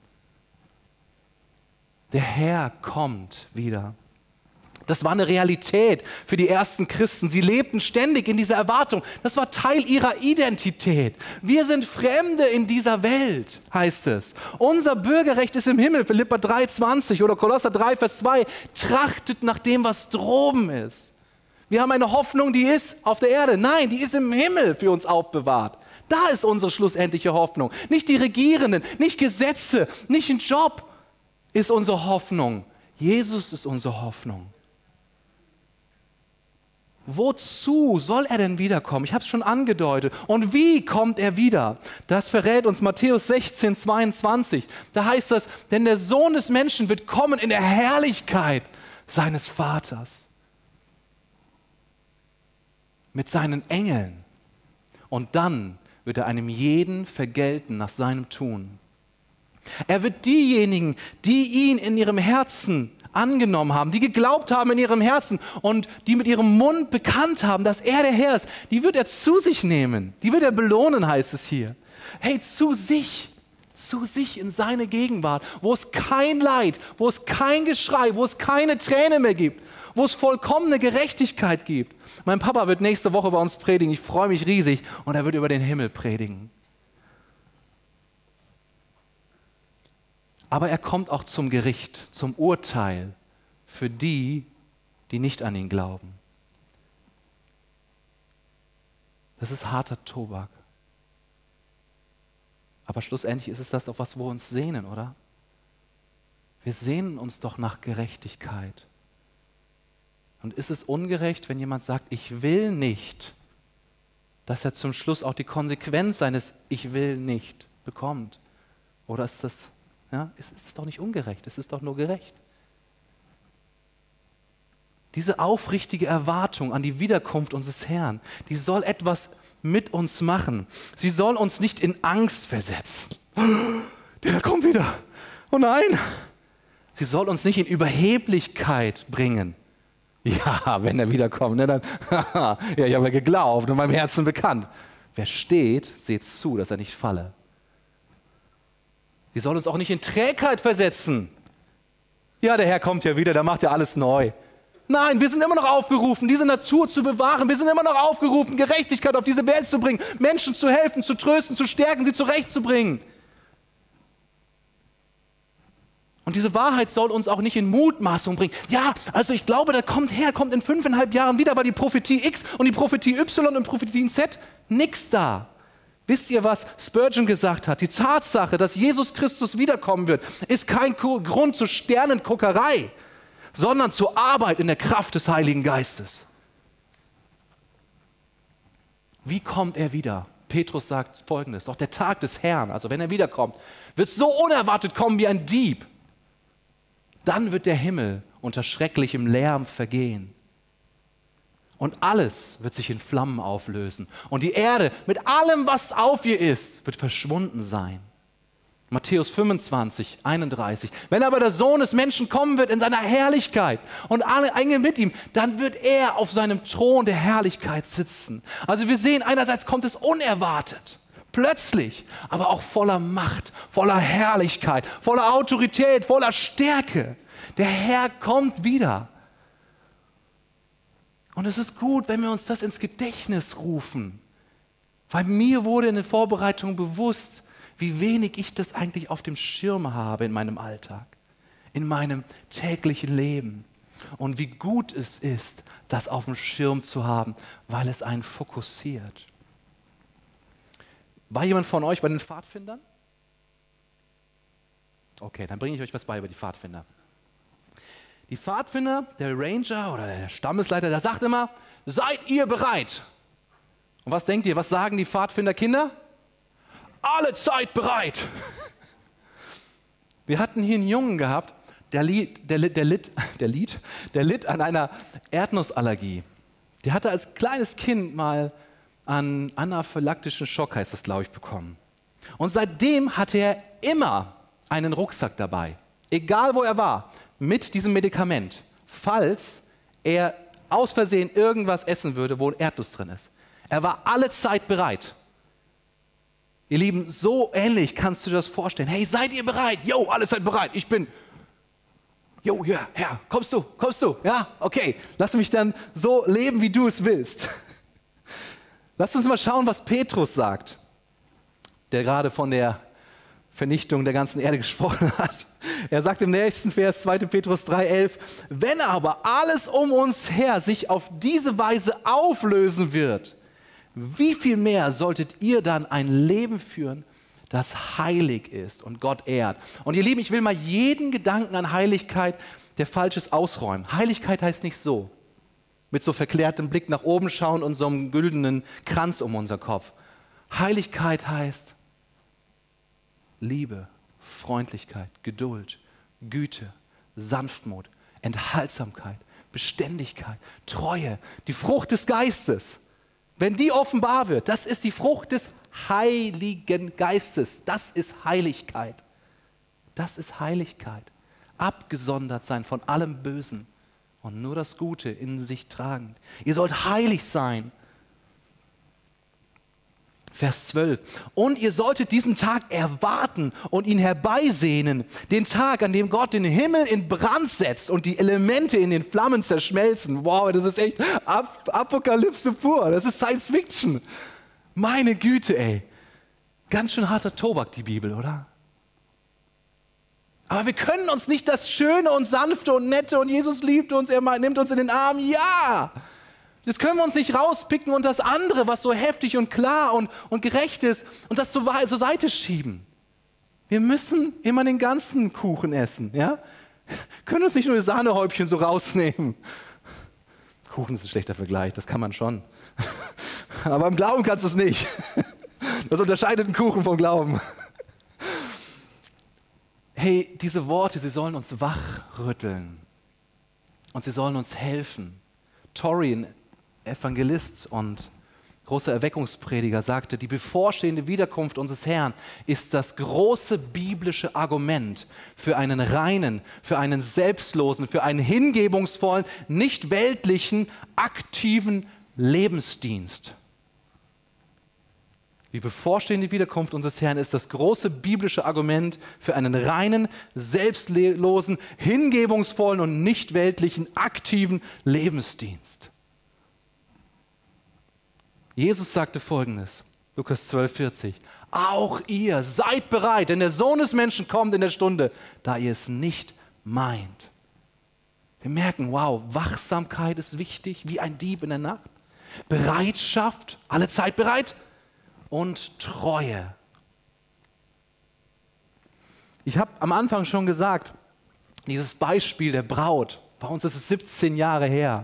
Der Herr kommt wieder. Das war eine Realität für die ersten Christen. Sie lebten ständig in dieser Erwartung. Das war Teil ihrer Identität. Wir sind Fremde in dieser Welt, heißt es. Unser Bürgerrecht ist im Himmel, Philipper drei, zwanzig oder Kolosser drei, Vers zwei. Trachtet nach dem, was droben ist. Wir haben eine Hoffnung, die ist auf der Erde. Nein, die ist im Himmel für uns aufbewahrt. Da ist unsere schlussendliche Hoffnung. Nicht die Regierenden, nicht Gesetze, nicht ein Job ist unsere Hoffnung. Jesus ist unsere Hoffnung. Wozu soll er denn wiederkommen? Ich habe es schon angedeutet. Und wie kommt er wieder? Das verrät uns Matthäus sechzehn, zweiundzwanzig. Da heißt das, denn der Sohn des Menschen wird kommen in der Herrlichkeit seines Vaters. Mit seinen Engeln. Und dann wird er einem jeden vergelten nach seinem Tun. Er wird diejenigen, die ihn in ihrem Herzen angenommen haben, die geglaubt haben in ihrem Herzen und die mit ihrem Mund bekannt haben, dass er der Herr ist, die wird er zu sich nehmen. Die wird er belohnen, heißt es hier. Hey, zu sich, zu sich in seine Gegenwart, wo es kein Leid, wo es kein Geschrei, wo es keine Träne mehr gibt, wo es vollkommene Gerechtigkeit gibt. Mein Papa wird nächste Woche bei uns predigen, ich freue mich riesig, und er wird über den Himmel predigen. Aber er kommt auch zum Gericht, zum Urteil für die, die nicht an ihn glauben. Das ist harter Tobak. Aber schlussendlich ist es das, auf was wir uns sehnen, oder? Wir sehnen uns doch nach Gerechtigkeit. Und ist es ungerecht, wenn jemand sagt, ich will nicht, dass er zum Schluss auch die Konsequenz seines Ich will nicht bekommt? Oder ist das... Ja, es ist doch nicht ungerecht, es ist doch nur gerecht. Diese aufrichtige Erwartung an die Wiederkunft unseres Herrn, die soll etwas mit uns machen. Sie soll uns nicht in Angst versetzen. Der kommt wieder. Oh nein. Sie soll uns nicht in Überheblichkeit bringen. Ja, wenn er wiederkommt, ne, dann, ja, ich habe ja geglaubt und meinem Herzen bekannt. Wer steht, seht zu, dass er nicht falle. Die soll uns auch nicht in Trägheit versetzen. Ja, der Herr kommt ja wieder, der macht ja alles neu. Nein, wir sind immer noch aufgerufen, diese Natur zu bewahren. Wir sind immer noch aufgerufen, Gerechtigkeit auf diese Welt zu bringen, Menschen zu helfen, zu trösten, zu stärken, sie zurechtzubringen. Und diese Wahrheit soll uns auch nicht in Mutmaßung bringen. Ja, also ich glaube, der kommt her, kommt in fünfeinhalb Jahren wieder, aber die Prophetie X und die Prophetie Y und Prophetie Z, nix da. Wisst ihr, was Spurgeon gesagt hat? Die Tatsache, dass Jesus Christus wiederkommen wird, ist kein Grund zur Sternenguckerei, sondern zur Arbeit in der Kraft des Heiligen Geistes. Wie kommt er wieder? Petrus sagt Folgendes, doch der Tag des Herrn, also wenn er wiederkommt, wird so unerwartet kommen wie ein Dieb. Dann wird der Himmel unter schrecklichem Lärm vergehen. Und alles wird sich in Flammen auflösen. Und die Erde mit allem, was auf ihr ist, wird verschwunden sein. Matthäus fünfundzwanzig, einunddreißig. Wenn aber der Sohn des Menschen kommen wird in seiner Herrlichkeit und alle Engel mit ihm, dann wird er auf seinem Thron der Herrlichkeit sitzen. Also wir sehen, einerseits kommt es unerwartet, plötzlich, aber auch voller Macht, voller Herrlichkeit, voller Autorität, voller Stärke. Der Herr kommt wieder. Und es ist gut, wenn wir uns das ins Gedächtnis rufen, weil mir wurde in der Vorbereitung bewusst, wie wenig ich das eigentlich auf dem Schirm habe in meinem Alltag, in meinem täglichen Leben. Und wie gut es ist, das auf dem Schirm zu haben, weil es einen fokussiert. War jemand von euch bei den Pfadfindern? Okay, dann bringe ich euch was bei über die Pfadfinder. Die Pfadfinder, der Ranger oder der Stammesleiter, der sagt immer, seid ihr bereit? Und was denkt ihr, was sagen die Pfadfinderkinder? Alle Zeit bereit. Wir hatten hier einen Jungen gehabt, der litt, der, litt, der, litt, der, litt, der litt an einer Erdnussallergie. Der hatte als kleines Kind mal einen anaphylaktischen Schock, heißt das, glaube ich, bekommen. Und seitdem hatte er immer einen Rucksack dabei, egal wo er war, mit diesem Medikament, falls er aus Versehen irgendwas essen würde, wo Erdnuss drin ist. Er war alle Zeit bereit. Ihr Lieben, so ähnlich kannst du dir das vorstellen. Hey, seid ihr bereit? Jo, alle seid bereit. Ich bin, jo, ja, Herr, kommst du, kommst du? Ja, okay. Lass mich dann so leben, wie du es willst. Lass uns mal schauen, was Petrus sagt, der gerade von der Vernichtung der ganzen Erde gesprochen hat. Er sagt im nächsten Vers, zweiter Petrus drei elf, wenn aber alles um uns her sich auf diese Weise auflösen wird, wie viel mehr solltet ihr dann ein Leben führen, das heilig ist und Gott ehrt? Und ihr Lieben, ich will mal jeden Gedanken an Heiligkeit, der falsch ist, ausräumen. Heiligkeit heißt nicht so, mit so verklärtem Blick nach oben schauen und so einem güldenen Kranz um unser Kopf. Heiligkeit heißt Liebe, Freundlichkeit, Geduld, Güte, Sanftmut, Enthaltsamkeit, Beständigkeit, Treue, die Frucht des Geistes. Wenn die offenbar wird, das ist die Frucht des Heiligen Geistes. Das ist Heiligkeit. Das ist Heiligkeit. Abgesondert sein von allem Bösen und nur das Gute in sich tragend. Ihr sollt heilig sein. Vers zwölf. Und ihr solltet diesen Tag erwarten und ihn herbeisehnen. Den Tag, an dem Gott den Himmel in Brand setzt und die Elemente in den Flammen zerschmelzen. Wow, das ist echt Ap- Apokalypse pur. Das ist Science Fiction. Meine Güte, ey. Ganz schön harter Tobak, die Bibel, oder? Aber wir können uns nicht das Schöne und Sanfte und Nette und Jesus liebt uns, er nimmt uns in den Arm. Ja! Das können wir uns nicht rauspicken und das andere, was so heftig und klar und, und gerecht ist, und das zur so Seite schieben. Wir müssen immer den ganzen Kuchen essen. Ja? Können uns nicht nur das Sahnehäubchen so rausnehmen. Kuchen ist ein schlechter Vergleich, das kann man schon. Aber im Glauben kannst du es nicht. Das unterscheidet einen Kuchen vom Glauben. Hey, diese Worte, sie sollen uns wachrütteln und sie sollen uns helfen. Torrey, Evangelist und großer Erweckungsprediger, sagte, die bevorstehende Wiederkunft unseres Herrn ist das große biblische Argument für einen reinen, für einen selbstlosen, für einen hingebungsvollen, nicht weltlichen, aktiven Lebensdienst. Die bevorstehende Wiederkunft unseres Herrn ist das große biblische Argument für einen reinen, selbstlosen, hingebungsvollen und nicht weltlichen, aktiven Lebensdienst. Jesus sagte Folgendes, Lukas zwölf vierzig, auch ihr seid bereit, denn der Sohn des Menschen kommt in der Stunde, da ihr es nicht meint. Wir merken, wow, Wachsamkeit ist wichtig, wie ein Dieb in der Nacht. Bereitschaft, alle Zeit bereit. Und Treue. Ich habe am Anfang schon gesagt, dieses Beispiel der Braut, bei uns ist es siebzehn Jahre her,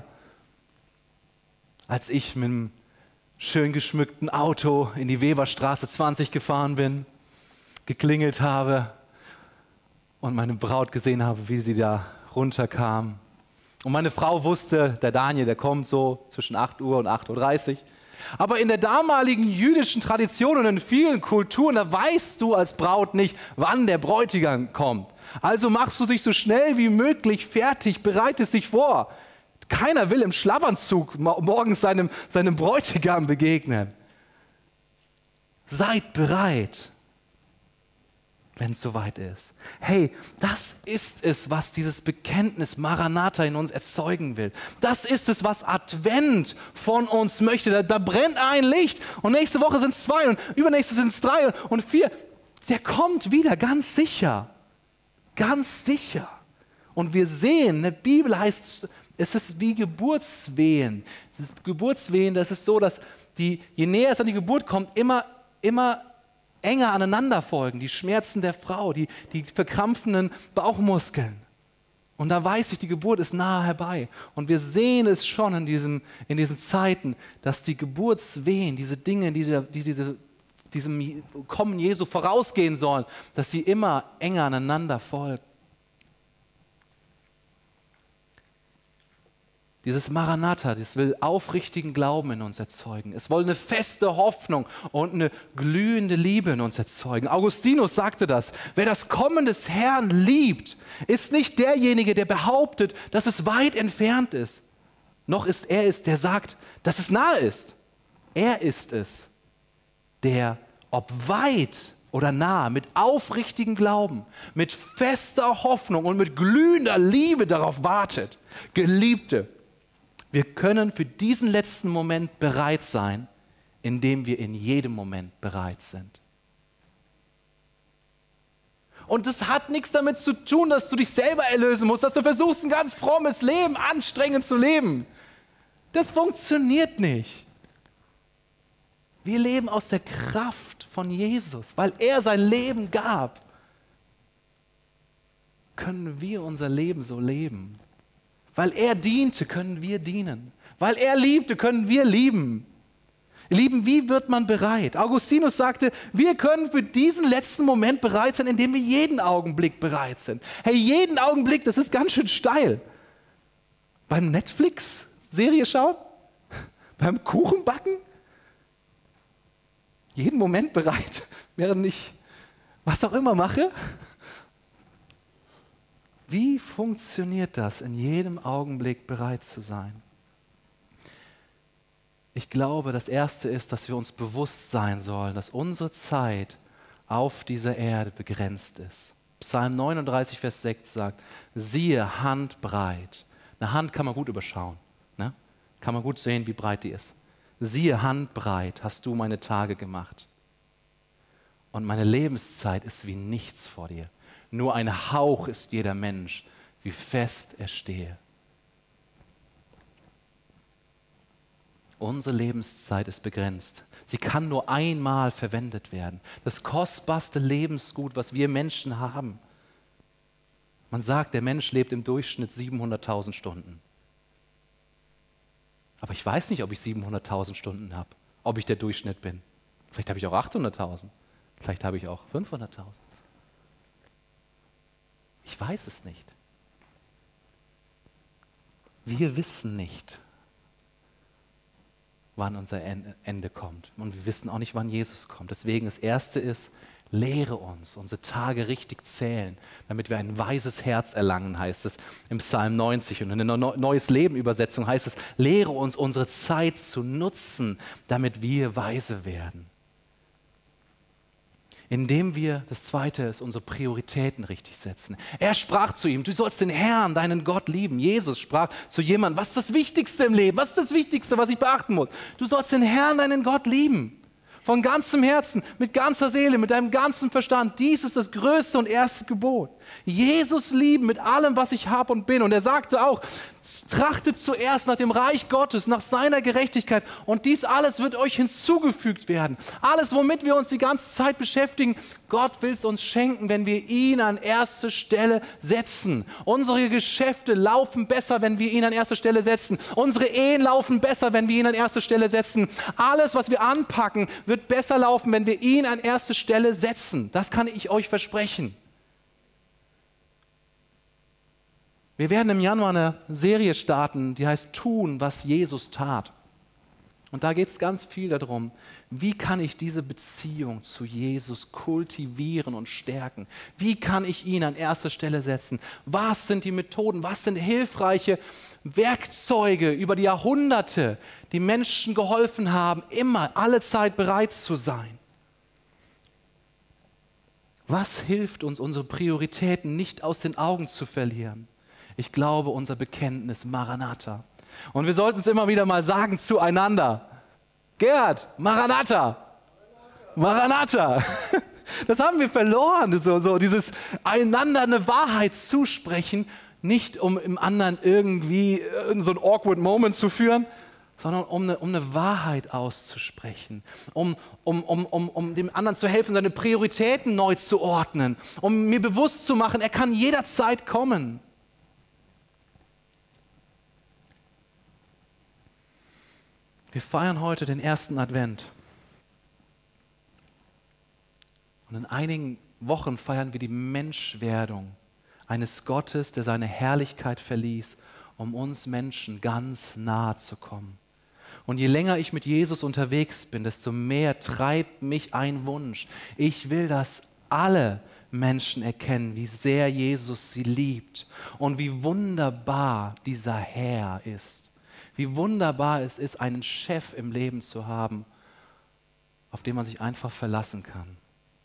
als ich mit einem schön geschmückten Auto in die Weberstraße zwanzig gefahren bin, geklingelt habe und meine Braut gesehen habe, wie sie da runterkam. Und meine Frau wusste, der Daniel, der kommt so zwischen acht Uhr und acht Uhr dreißig. Aber in der damaligen jüdischen Tradition und in vielen Kulturen, da weißt du als Braut nicht, wann der Bräutigam kommt. Also machst du dich so schnell wie möglich fertig, bereitest dich vor. Keiner will im Schlafanzug morgens seinem, seinem Bräutigam begegnen. Seid bereit, wenn es soweit ist. Hey, das ist es, was dieses Bekenntnis Maranatha in uns erzeugen will. Das ist es, was Advent von uns möchte. Da, da brennt ein Licht und nächste Woche sind es zwei und übernächste sind es drei und, und vier. Der kommt wieder, ganz sicher. Ganz sicher. Und wir sehen, in der Bibel heißt es, ist wie Geburtswehen. Das ist Geburtswehen, das ist so, dass die, je näher es an die Geburt kommt, immer, immer enger aneinander folgen. Die Schmerzen der Frau, die, die verkrampfenden Bauchmuskeln. Und da weiß ich, die Geburt ist nahe herbei. Und wir sehen es schon in, diesem, in diesen Zeiten, dass die Geburtswehen, diese Dinge, die, die diese, diesem Kommen Jesu vorausgehen sollen, dass sie immer enger aneinander folgen. Dieses Maranatha, das will aufrichtigen Glauben in uns erzeugen. Es will eine feste Hoffnung und eine glühende Liebe in uns erzeugen. Augustinus sagte das: Wer das Kommen des Herrn liebt, ist nicht derjenige, der behauptet, dass es weit entfernt ist. Noch ist er es, der sagt, dass es nahe ist. Er ist es, der, ob weit oder nah, mit aufrichtigem Glauben, mit fester Hoffnung und mit glühender Liebe darauf wartet. Geliebte, wir können für diesen letzten Moment bereit sein, indem wir in jedem Moment bereit sind. Und das hat nichts damit zu tun, dass du dich selber erlösen musst, dass du versuchst, ein ganz frommes Leben anstrengend zu leben. Das funktioniert nicht. Wir leben aus der Kraft von Jesus, weil er sein Leben gab. Können wir unser Leben so leben? Weil er diente, können wir dienen. Weil er liebte, können wir lieben. Ihr Lieben, wie wird man bereit? Augustinus sagte, wir können für diesen letzten Moment bereit sein, indem wir jeden Augenblick bereit sind. Hey, jeden Augenblick, das ist ganz schön steil. Beim Netflix-Serie schauen? Beim Kuchenbacken? Jeden Moment bereit, während ich was auch immer mache? Wie funktioniert das, in jedem Augenblick bereit zu sein? Ich glaube, das Erste ist, dass wir uns bewusst sein sollen, dass unsere Zeit auf dieser Erde begrenzt ist. Psalm neununddreißig, Vers sechs sagt, siehe, handbreit. Eine Hand kann man gut überschauen, ne? Kann man gut sehen, wie breit die ist. Siehe, handbreit hast du meine Tage gemacht. Und meine Lebenszeit ist wie nichts vor dir. Nur ein Hauch ist jeder Mensch, wie fest er stehe. Unsere Lebenszeit ist begrenzt. Sie kann nur einmal verwendet werden. Das kostbarste Lebensgut, was wir Menschen haben. Man sagt, der Mensch lebt im Durchschnitt siebenhunderttausend Stunden. Aber ich weiß nicht, ob ich siebenhunderttausend Stunden habe, ob ich der Durchschnitt bin. Vielleicht habe ich auch achthunderttausend, vielleicht habe ich auch fünfhunderttausend. Ich weiß es nicht. Wir wissen nicht, wann unser Ende kommt. Und wir wissen auch nicht, wann Jesus kommt. Deswegen das Erste ist, lehre uns, unsere Tage richtig zählen, damit wir ein weises Herz erlangen, heißt es im Psalm neunzig. Und in der Neues Leben Übersetzung heißt es, lehre uns, unsere Zeit zu nutzen, damit wir weise werden. Indem wir, das Zweite ist, unsere Prioritäten richtig setzen. Er sprach zu ihm, du sollst den Herrn, deinen Gott lieben. Jesus sprach zu jemandem, was ist das Wichtigste im Leben? Was ist das Wichtigste, was ich beachten muss? Du sollst den Herrn, deinen Gott lieben. Von ganzem Herzen, mit ganzer Seele, mit deinem ganzen Verstand. Dies ist das größte und erste Gebot. Jesus lieben mit allem, was ich habe und bin. Und er sagte auch, trachtet zuerst nach dem Reich Gottes, nach seiner Gerechtigkeit. Und dies alles wird euch hinzugefügt werden. Alles, womit wir uns die ganze Zeit beschäftigen, Gott will es uns schenken, wenn wir ihn an erste Stelle setzen. Unsere Geschäfte laufen besser, wenn wir ihn an erste Stelle setzen. Unsere Ehen laufen besser, wenn wir ihn an erste Stelle setzen. Alles, was wir anpacken, wird besser laufen, wenn wir ihn an erste Stelle setzen. Das kann ich euch versprechen. Wir werden im Januar eine Serie starten, die heißt Tun, was Jesus tat. Und da geht es ganz viel darum, wie kann ich diese Beziehung zu Jesus kultivieren und stärken? Wie kann ich ihn an erste Stelle setzen? Was sind die Methoden? Was sind hilfreiche Werkzeuge über die Jahrhunderte, die Menschen geholfen haben, immer, alle Zeit bereit zu sein? Was hilft uns, unsere Prioritäten nicht aus den Augen zu verlieren? Ich glaube, unser Bekenntnis Maranatha. Und wir sollten es immer wieder mal sagen zueinander. Gerhard, Maranatha. Maranatha. Das haben wir verloren, so, so dieses einander eine Wahrheit zusprechen, nicht um im anderen irgendwie so einen awkward Moment zu führen, sondern um eine, um eine Wahrheit auszusprechen, um, um, um, um, um dem anderen zu helfen, seine Prioritäten neu zu ordnen, um mir bewusst zu machen, er kann jederzeit kommen. Wir feiern heute den ersten Advent. Und in einigen Wochen feiern wir die Menschwerdung eines Gottes, der seine Herrlichkeit verließ, um uns Menschen ganz nahe zu kommen. Und je länger ich mit Jesus unterwegs bin, desto mehr treibt mich ein Wunsch. Ich will, dass alle Menschen erkennen, wie sehr Jesus sie liebt und wie wunderbar dieser Herr ist. Wie wunderbar es ist, einen Chef im Leben zu haben, auf den man sich einfach verlassen kann,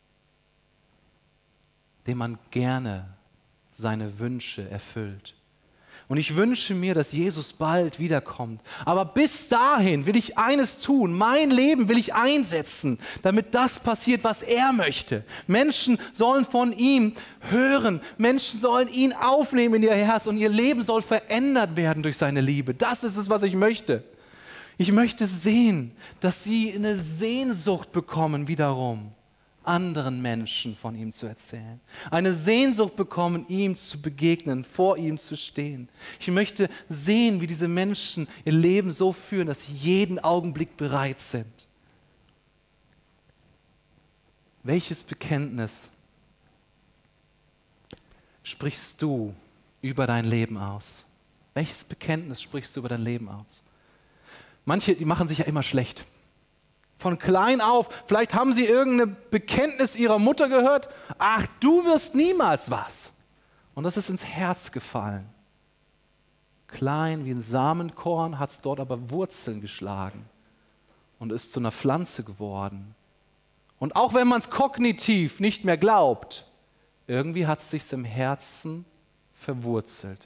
dem man gerne seine Wünsche erfüllt. Und ich wünsche mir, dass Jesus bald wiederkommt. Aber bis dahin will ich eines tun. Mein Leben will ich einsetzen, damit das passiert, was er möchte. Menschen sollen von ihm hören. Menschen sollen ihn aufnehmen in ihr Herz und ihr Leben soll verändert werden durch seine Liebe. Das ist es, was ich möchte. Ich möchte sehen, dass sie eine Sehnsucht bekommen wiederum, anderen Menschen von ihm zu erzählen. Eine Sehnsucht bekommen, ihm zu begegnen, vor ihm zu stehen. Ich möchte sehen, wie diese Menschen ihr Leben so führen, dass sie jeden Augenblick bereit sind. Welches Bekenntnis sprichst du über dein Leben aus? Welches Bekenntnis sprichst du über dein Leben aus? Manche, die machen sich ja immer schlecht. Von klein auf, vielleicht haben sie irgendein Bekenntnis ihrer Mutter gehört. Ach, du wirst niemals was. Und das ist ins Herz gefallen. Klein wie ein Samenkorn hat es dort aber Wurzeln geschlagen und ist zu einer Pflanze geworden. Und auch wenn man es kognitiv nicht mehr glaubt, irgendwie hat es sich im Herzen verwurzelt.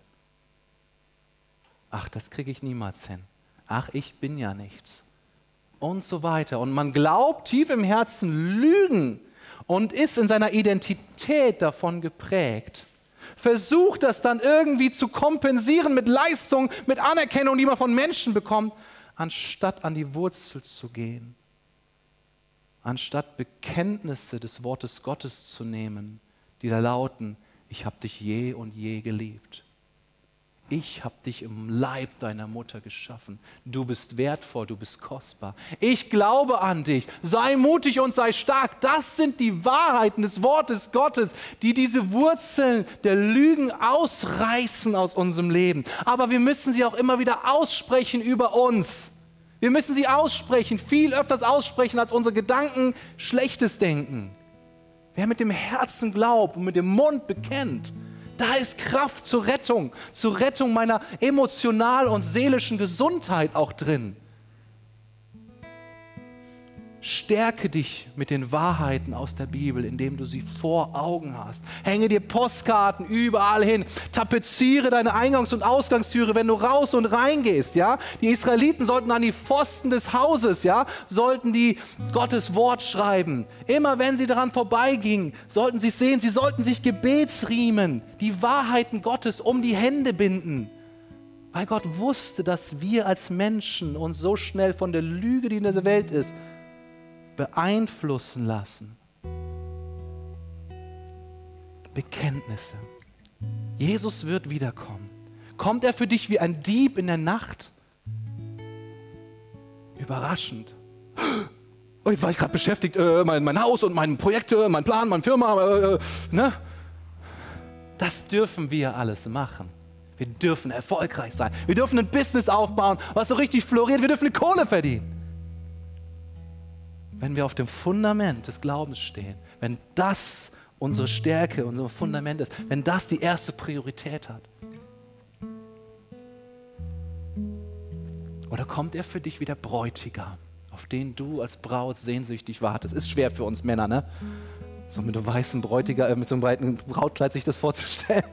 Ach, das kriege ich niemals hin. Ach, ich bin ja nichts. Und so weiter. Und man glaubt tief im Herzen Lügen und ist in seiner Identität davon geprägt. Versucht das dann irgendwie zu kompensieren mit Leistung, mit Anerkennung, die man von Menschen bekommt, anstatt an die Wurzel zu gehen. Anstatt Bekenntnisse des Wortes Gottes zu nehmen, die da lauten, ich habe dich je und je geliebt. Ich habe dich im Leib deiner Mutter geschaffen. Du bist wertvoll, du bist kostbar. Ich glaube an dich. Sei mutig und sei stark. Das sind die Wahrheiten des Wortes Gottes, die diese Wurzeln der Lügen ausreißen aus unserem Leben. Aber wir müssen sie auch immer wieder aussprechen über uns. Wir müssen sie aussprechen, viel öfters aussprechen, als unsere Gedanken Schlechtes denken. Wer mit dem Herzen glaubt und mit dem Mund bekennt, da ist Kraft zur Rettung, zur Rettung meiner emotionalen und seelischen Gesundheit auch drin. Stärke dich mit den Wahrheiten aus der Bibel, indem du sie vor Augen hast. Hänge dir Postkarten überall hin. Tapeziere deine Eingangs- und Ausgangstüre, wenn du raus und rein gehst. Ja? Die Israeliten sollten an die Pfosten des Hauses, ja, sollten die Gottes Wort schreiben. Immer wenn sie daran vorbeigingen, sollten sie sehen, sie sollten sich Gebetsriemen, die Wahrheiten Gottes um die Hände binden. Weil Gott wusste, dass wir als Menschen uns so schnell von der Lüge, die in dieser Welt ist, beeinflussen lassen. Bekenntnisse. Jesus wird wiederkommen. Kommt er für dich wie ein Dieb in der Nacht? Überraschend. Oh, jetzt war ich gerade beschäftigt, äh, mein, mein Haus und meine Projekte, mein Plan, meine Firma. Äh, ne? Das dürfen wir alles machen. Wir dürfen erfolgreich sein. Wir dürfen ein Business aufbauen, was so richtig floriert. Wir dürfen eine Kohle verdienen. Wenn wir auf dem Fundament des Glaubens stehen, wenn das unsere Stärke, unser Fundament ist, wenn das die erste Priorität hat. Oder kommt er für dich wie der Bräutigam, auf den du als Braut sehnsüchtig wartest? Ist schwer für uns Männer, ne? So mit einem weißen Bräutigam, äh, mit so einem breiten Brautkleid sich das vorzustellen.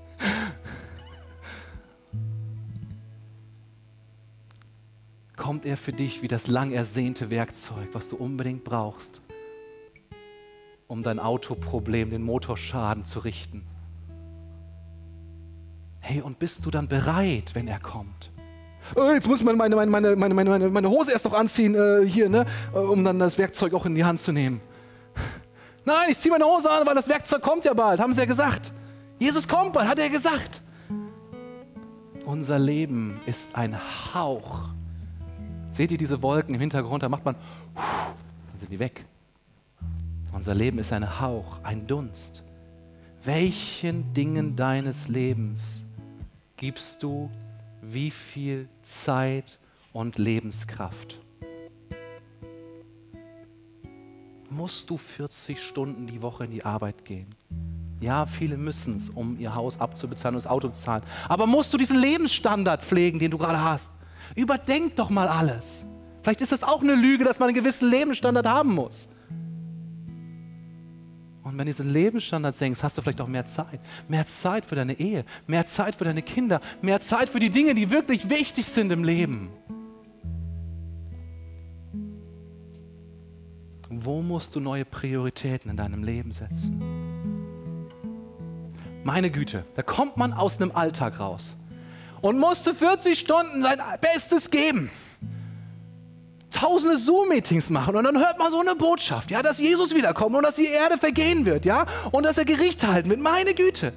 Kommt er für dich wie das lang ersehnte Werkzeug, was du unbedingt brauchst, um dein Autoproblem, den Motorschaden zu richten? Hey, und bist du dann bereit, wenn er kommt? Oh, jetzt muss man meine, meine, meine, meine, meine, meine Hose erst noch anziehen, äh, hier, ne, um dann das Werkzeug auch in die Hand zu nehmen. Nein, ich ziehe meine Hose an, weil das Werkzeug kommt ja bald, haben sie ja gesagt. Jesus kommt bald, hat er gesagt. Unser Leben ist ein Hauch. Seht ihr diese Wolken im Hintergrund? Da macht man, dann sind die weg. Unser Leben ist ein Hauch, ein Dunst. Welchen Dingen deines Lebens gibst du wie viel Zeit und Lebenskraft. Musst du vierzig Stunden die Woche in die Arbeit gehen? Ja, viele müssen es, um ihr Haus abzubezahlen und das Auto zu bezahlen. Aber musst du diesen Lebensstandard pflegen, den du gerade hast? Überdenk doch mal alles. Vielleicht ist das auch eine Lüge, dass man einen gewissen Lebensstandard haben muss. Und wenn du diesen Lebensstandard senkst, hast du vielleicht auch mehr Zeit. Mehr Zeit für deine Ehe, mehr Zeit für deine Kinder, mehr Zeit für die Dinge, die wirklich wichtig sind im Leben. Wo musst du neue Prioritäten in deinem Leben setzen? Meine Güte, da kommt man aus einem Alltag raus und musste vierzig Stunden sein Bestes geben. Tausende Zoom-Meetings machen und dann hört man so eine Botschaft, ja, dass Jesus wiederkommt und dass die Erde vergehen wird, ja, und dass er Gericht halten wird. Meine Güte.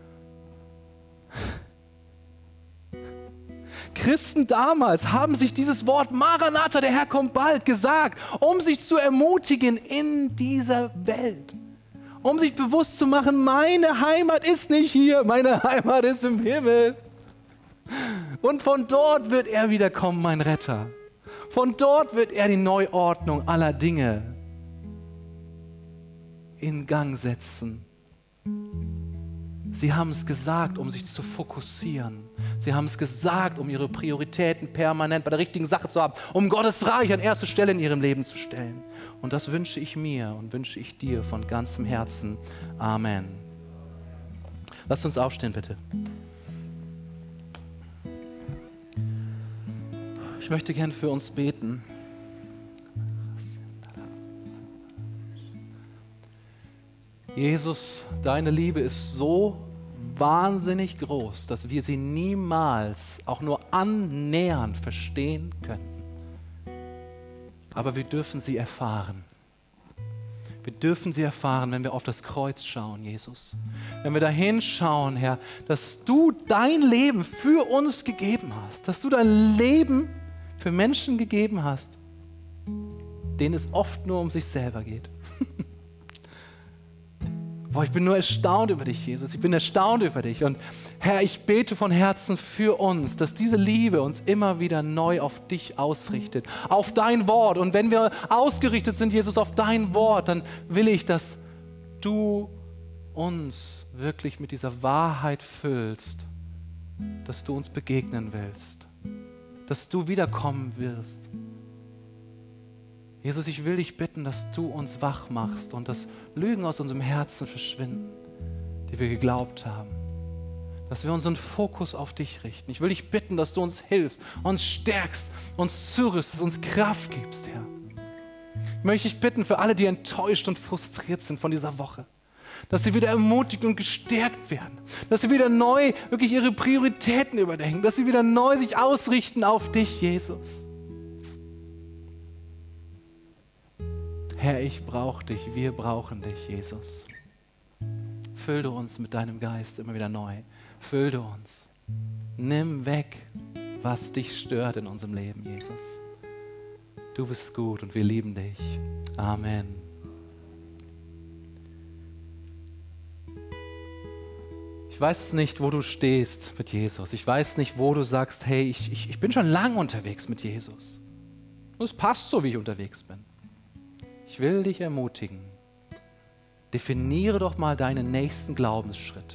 Christen damals haben sich dieses Wort Maranatha, der Herr kommt bald, gesagt, um sich zu ermutigen in dieser Welt. Um sich bewusst zu machen, meine Heimat ist nicht hier, meine Heimat ist im Himmel. Und von dort wird er wiederkommen, mein Retter. Von dort wird er die Neuordnung aller Dinge in Gang setzen. Sie haben es gesagt, um sich zu fokussieren. Sie haben es gesagt, um ihre Prioritäten permanent bei der richtigen Sache zu haben, um Gottes Reich an erste Stelle in ihrem Leben zu stellen. Und das wünsche ich mir und wünsche ich dir von ganzem Herzen. Amen. Lasst uns aufstehen, bitte. Ich möchte gern für uns beten. Jesus, deine Liebe ist so wahnsinnig groß, dass wir sie niemals auch nur annähernd verstehen könnten. Aber wir dürfen sie erfahren. Wir dürfen sie erfahren, wenn wir auf das Kreuz schauen, Jesus. Wenn wir dahin schauen, Herr, dass du dein Leben für uns gegeben hast, dass du dein Leben für Menschen gegeben hast, denen es oft nur um sich selber geht. Boah, ich bin nur erstaunt über dich, Jesus. Ich bin erstaunt über dich. Und Herr, ich bete von Herzen für uns, dass diese Liebe uns immer wieder neu auf dich ausrichtet, auf dein Wort. Und wenn wir ausgerichtet sind, Jesus, auf dein Wort, dann will ich, dass du uns wirklich mit dieser Wahrheit füllst, dass du uns begegnen willst, dass du wiederkommen wirst. Jesus, ich will dich bitten, dass du uns wach machst und dass Lügen aus unserem Herzen verschwinden, die wir geglaubt haben. Dass wir unseren Fokus auf dich richten. Ich will dich bitten, dass du uns hilfst, uns stärkst, uns zurüstest, uns Kraft gibst, Herr. Ich möchte dich bitten für alle, die enttäuscht und frustriert sind von dieser Woche, dass sie wieder ermutigt und gestärkt werden, dass sie wieder neu wirklich ihre Prioritäten überdenken, dass sie wieder neu sich ausrichten auf dich, Jesus. Herr, ich brauche dich, wir brauchen dich, Jesus. Füll du uns mit deinem Geist immer wieder neu. Füll du uns. Nimm weg, was dich stört in unserem Leben, Jesus. Du bist gut und wir lieben dich. Amen. Ich weiß nicht, wo du stehst mit Jesus. Ich weiß nicht, wo du sagst, hey, ich, ich, ich bin schon lange unterwegs mit Jesus. Und es passt so, wie ich unterwegs bin. Ich will dich ermutigen. Definiere doch mal deinen nächsten Glaubensschritt.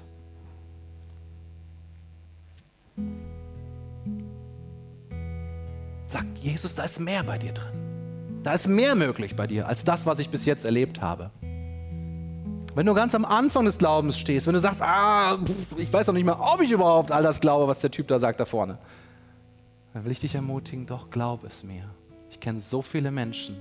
Sag, Jesus, da ist mehr bei dir drin. Da ist mehr möglich bei dir, als das, was ich bis jetzt erlebt habe. Wenn du ganz am Anfang des Glaubens stehst, wenn du sagst, ah, pff, ich weiß noch nicht mehr, ob ich überhaupt all das glaube, was der Typ da sagt da vorne, dann will ich dich ermutigen, doch glaub es mir. Ich kenne so viele Menschen,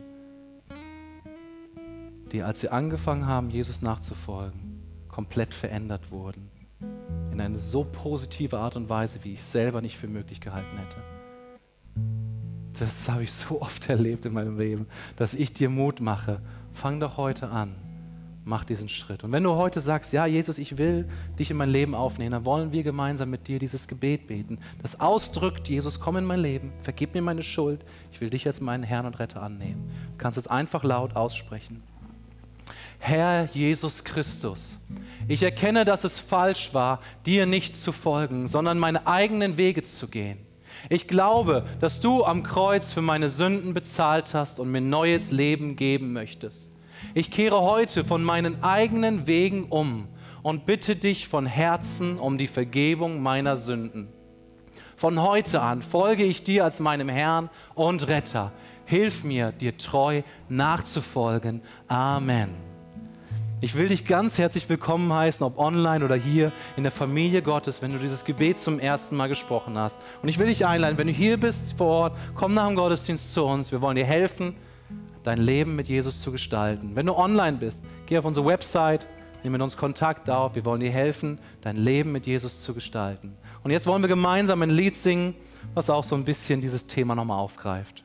die, als sie angefangen haben, Jesus nachzufolgen, komplett verändert wurden. In eine so positive Art und Weise, wie ich selber nicht für möglich gehalten hätte. Das habe ich so oft erlebt in meinem Leben, dass ich dir Mut mache. Fang doch heute an. Mach diesen Schritt. Und wenn du heute sagst, ja, Jesus, ich will dich in mein Leben aufnehmen, dann wollen wir gemeinsam mit dir dieses Gebet beten. Das ausdrückt, Jesus, komm in mein Leben, vergib mir meine Schuld, ich will dich als meinen Herrn und Retter annehmen. Du kannst es einfach laut aussprechen. Herr Jesus Christus, ich erkenne, dass es falsch war, dir nicht zu folgen, sondern meine eigenen Wege zu gehen. Ich glaube, dass du am Kreuz für meine Sünden bezahlt hast und mir neues Leben geben möchtest. Ich kehre heute von meinen eigenen Wegen um und bitte dich von Herzen um die Vergebung meiner Sünden. Von heute an folge ich dir als meinem Herrn und Retter. Hilf mir, dir treu nachzufolgen. Amen. Ich will dich ganz herzlich willkommen heißen, ob online oder hier in der Familie Gottes, wenn du dieses Gebet zum ersten Mal gesprochen hast. Und ich will dich einladen, wenn du hier bist vor Ort, komm nach dem Gottesdienst zu uns. Wir wollen dir helfen, dein Leben mit Jesus zu gestalten. Wenn du online bist, geh auf unsere Website, nimm mit uns Kontakt auf. Wir wollen dir helfen, dein Leben mit Jesus zu gestalten. Und jetzt wollen wir gemeinsam ein Lied singen, was auch so ein bisschen dieses Thema nochmal aufgreift.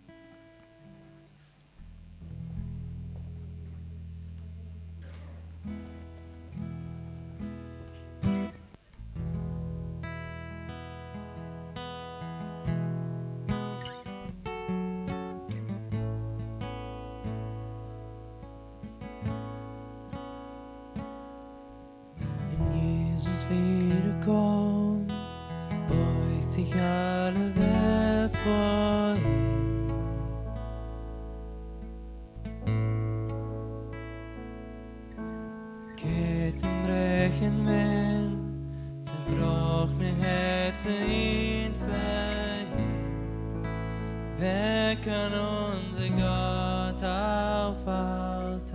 Wiederkommt, beugt sich alle Welt vor ihm. Ketten brechen, wenn zerbrochene Herzen ihn verhindern. Wer kann unser Gott aufhalten?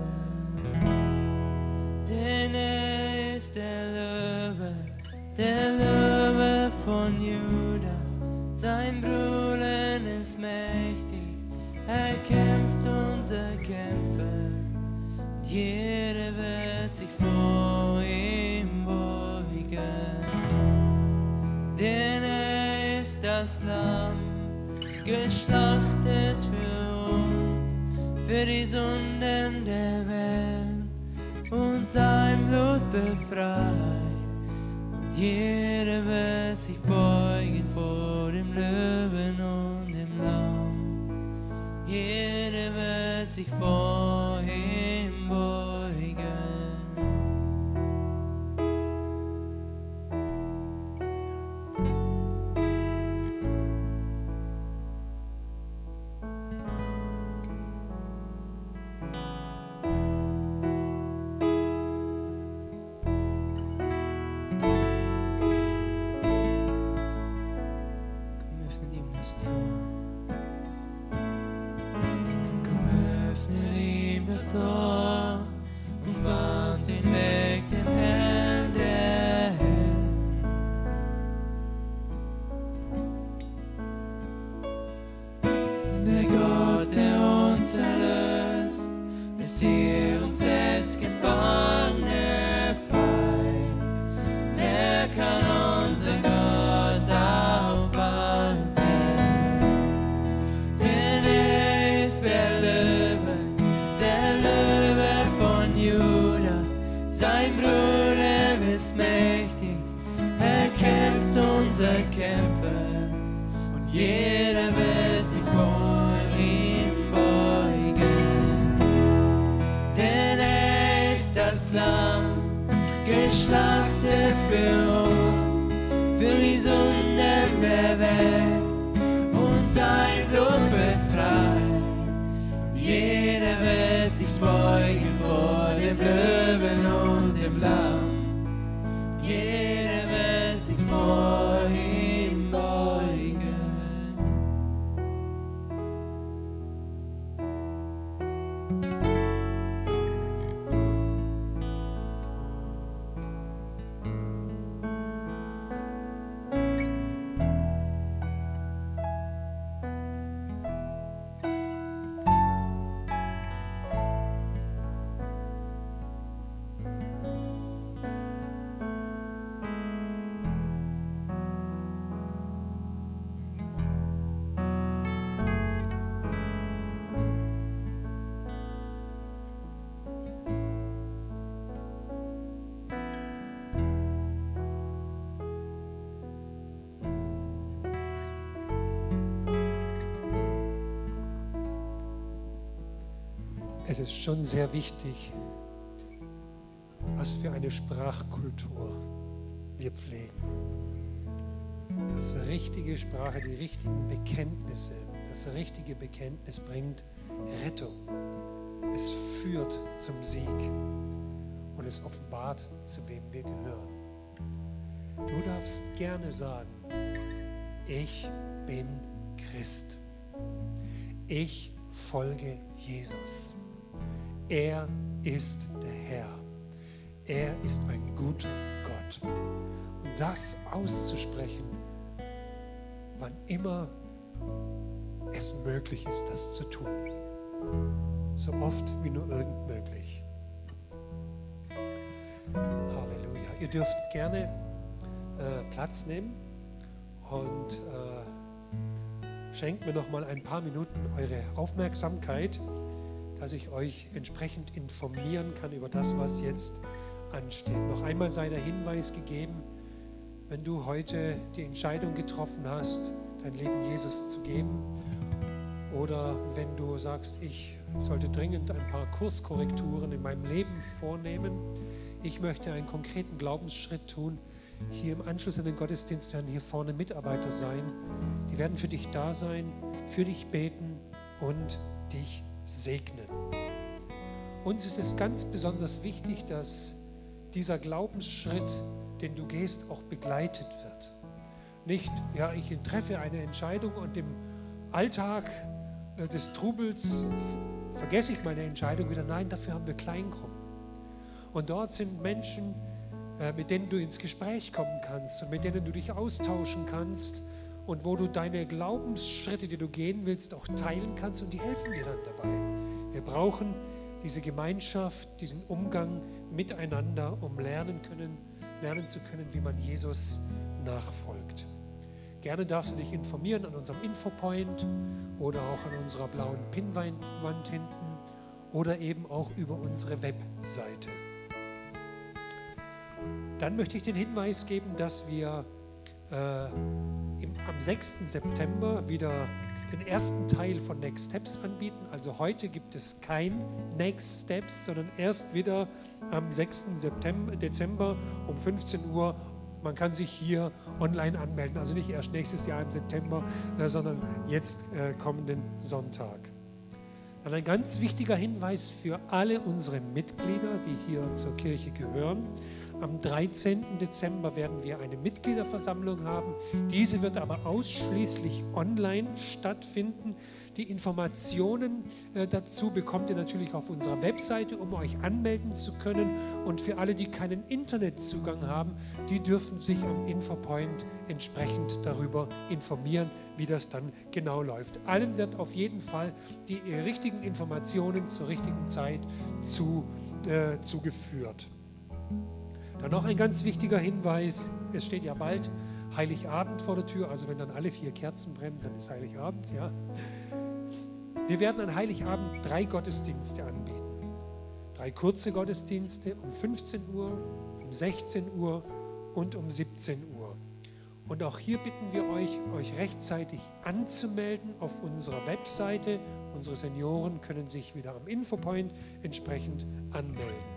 Denn er ist der Löwe, der Löwe von Juda. Sein Brüllen ist mächtig, er kämpft unser Kämpfer. Jeder wird sich vor ihm beugen. Denn er ist das Lamm, geschlachtet für uns, für die Sünden der Welt, und sein Blut befreit. Und jeder wird sich beugen vor dem Löwen und dem Lamm. Jeder wird sich vor ihm beugen. Das Tor und bahnt den Weg dem Herrn der Herren. Der Gott, der uns erlöst, ist hier und setzt Gefangene frei. Wer kann unser Gott aufhalten? Denn er ist der Löwe, der Löwe von Juda. Sein Brüllen ist mächtig, er kämpft unser Kämpfer. Und jeder wird sich vor ihm beugen. Denn er ist das Lamm, geschlachtet für uns, für die Sünden der Welt, und sein Blut befreit. Jeder wird sich beugen vor dem Löwen und dem Lamm. Jeder wird sich vor ihm beugen. Es ist schon sehr wichtig, was für eine Sprachkultur wir pflegen. Das richtige Sprache, die richtigen Bekenntnisse, das richtige Bekenntnis bringt Rettung. Es führt zum Sieg und es offenbart, zu wem wir gehören. Du darfst gerne sagen, ich bin Christ. Ich folge Jesus. Er ist der Herr. Er ist ein guter Gott. Und das auszusprechen, wann immer es möglich ist, das zu tun. So oft wie nur irgend möglich. Halleluja. Ihr dürft gerne äh, Platz nehmen und äh, schenkt mir noch mal ein paar Minuten eure Aufmerksamkeit, dass ich euch entsprechend informieren kann über das, was jetzt ansteht. Noch einmal sei der Hinweis gegeben, wenn du heute die Entscheidung getroffen hast, dein Leben Jesus zu geben, oder wenn du sagst, ich sollte dringend ein paar Kurskorrekturen in meinem Leben vornehmen, ich möchte einen konkreten Glaubensschritt tun, hier im Anschluss an den Gottesdienst werden hier vorne Mitarbeiter sein, die werden für dich da sein, für dich beten und dich segnen. Uns ist es ganz besonders wichtig, dass dieser Glaubensschritt, den du gehst, auch begleitet wird. Nicht, ja, ich treffe eine Entscheidung und im Alltag äh, des Trubels f- vergesse ich meine Entscheidung wieder. Nein, dafür haben wir Kleingruppen. Und dort sind Menschen, äh, mit denen du ins Gespräch kommen kannst und mit denen du dich austauschen kannst und wo du deine Glaubensschritte, die du gehen willst, auch teilen kannst und die helfen dir dann dabei. Wir brauchen diese Gemeinschaft, diesen Umgang miteinander, um lernen können, lernen zu können, wie man Jesus nachfolgt. Gerne darfst du dich informieren an unserem Infopoint oder auch an unserer blauen Pinnwand hinten oder eben auch über unsere Webseite. Dann möchte ich den Hinweis geben, dass wir äh, im, am sechsten September wieder den ersten Teil von Next Steps anbieten. Also heute gibt es kein Next Steps, sondern erst wieder am sechsten Dezember um fünfzehn Uhr. Man kann sich hier online anmelden, also nicht erst nächstes Jahr im September, äh, sondern jetzt äh, kommenden Sonntag. Dann ein ganz wichtiger Hinweis für alle unsere Mitglieder, die hier zur Kirche gehören. Am dreizehnten Dezember werden wir eine Mitgliederversammlung haben. Diese wird aber ausschließlich online stattfinden. Die Informationen äh, dazu bekommt ihr natürlich auf unserer Webseite, um euch anmelden zu können. Und für alle, die keinen Internetzugang haben, die dürfen sich am Infopoint entsprechend darüber informieren, wie das dann genau läuft. Allen wird auf jeden Fall die äh, richtigen Informationen zur richtigen Zeit zu, äh, zugeführt. Dann noch ein ganz wichtiger Hinweis, es steht ja bald Heiligabend vor der Tür, also wenn dann alle vier Kerzen brennen, dann ist Heiligabend, ja. Wir werden an Heiligabend drei Gottesdienste anbieten. Drei kurze Gottesdienste um fünfzehn Uhr, um sechzehn Uhr und um siebzehn Uhr. Und auch hier bitten wir euch, euch rechtzeitig anzumelden auf unserer Webseite. Unsere Senioren können sich wieder am Infopoint entsprechend anmelden.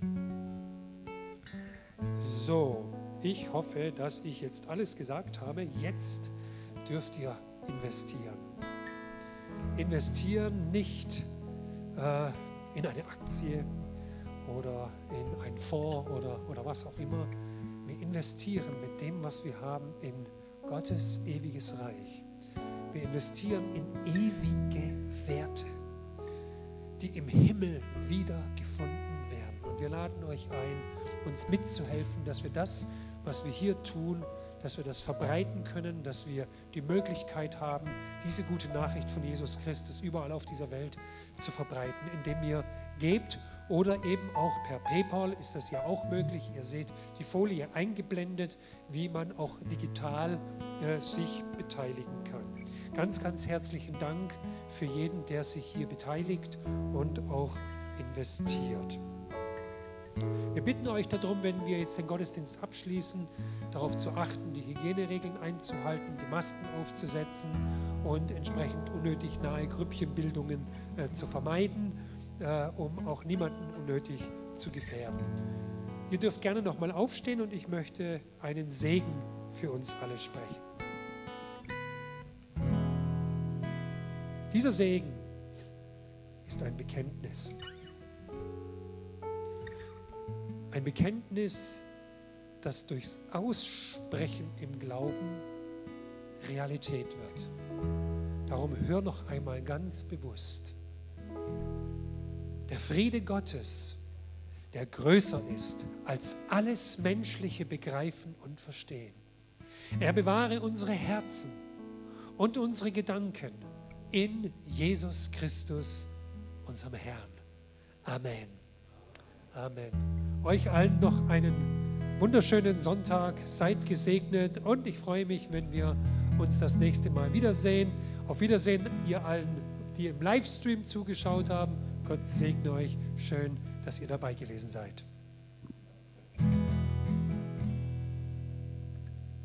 So, ich hoffe, dass ich jetzt alles gesagt habe. Jetzt dürft ihr investieren. Investieren nicht äh, in eine Aktie oder in einen Fonds oder, oder was auch immer. Wir investieren mit dem, was wir haben, in Gottes ewiges Reich. Wir investieren in ewige Werte, die im Himmel wiedergefunden werden. Und wir laden euch ein, uns mitzuhelfen, dass wir das, was wir hier tun, dass wir das verbreiten können, dass wir die Möglichkeit haben, diese gute Nachricht von Jesus Christus überall auf dieser Welt zu verbreiten, indem ihr gebt oder eben auch per PayPal ist das ja auch möglich. Ihr seht die Folie eingeblendet, wie man auch digital äh, sich beteiligen kann. Ganz, ganz herzlichen Dank für jeden, der sich hier beteiligt und auch investiert. Wir bitten euch darum, wenn wir jetzt den Gottesdienst abschließen, darauf zu achten, die Hygieneregeln einzuhalten, die Masken aufzusetzen und entsprechend unnötig nahe Grüppchenbildungen äh, zu vermeiden, äh, um auch niemanden unnötig zu gefährden. Ihr dürft gerne noch mal aufstehen und ich möchte einen Segen für uns alle sprechen. Dieser Segen ist ein Bekenntnis. Ein Bekenntnis, das durchs Aussprechen im Glauben Realität wird. Darum hör noch einmal ganz bewusst. Der Friede Gottes, der größer ist als alles menschliche Begreifen und Verstehen. Er bewahre unsere Herzen und unsere Gedanken in Jesus Christus, unserem Herrn. Amen. Amen. Euch allen noch einen wunderschönen Sonntag. Seid gesegnet und ich freue mich, wenn wir uns das nächste Mal wiedersehen. Auf Wiedersehen, ihr allen, die im Livestream zugeschaut haben. Gott segne euch. Schön, dass ihr dabei gewesen seid.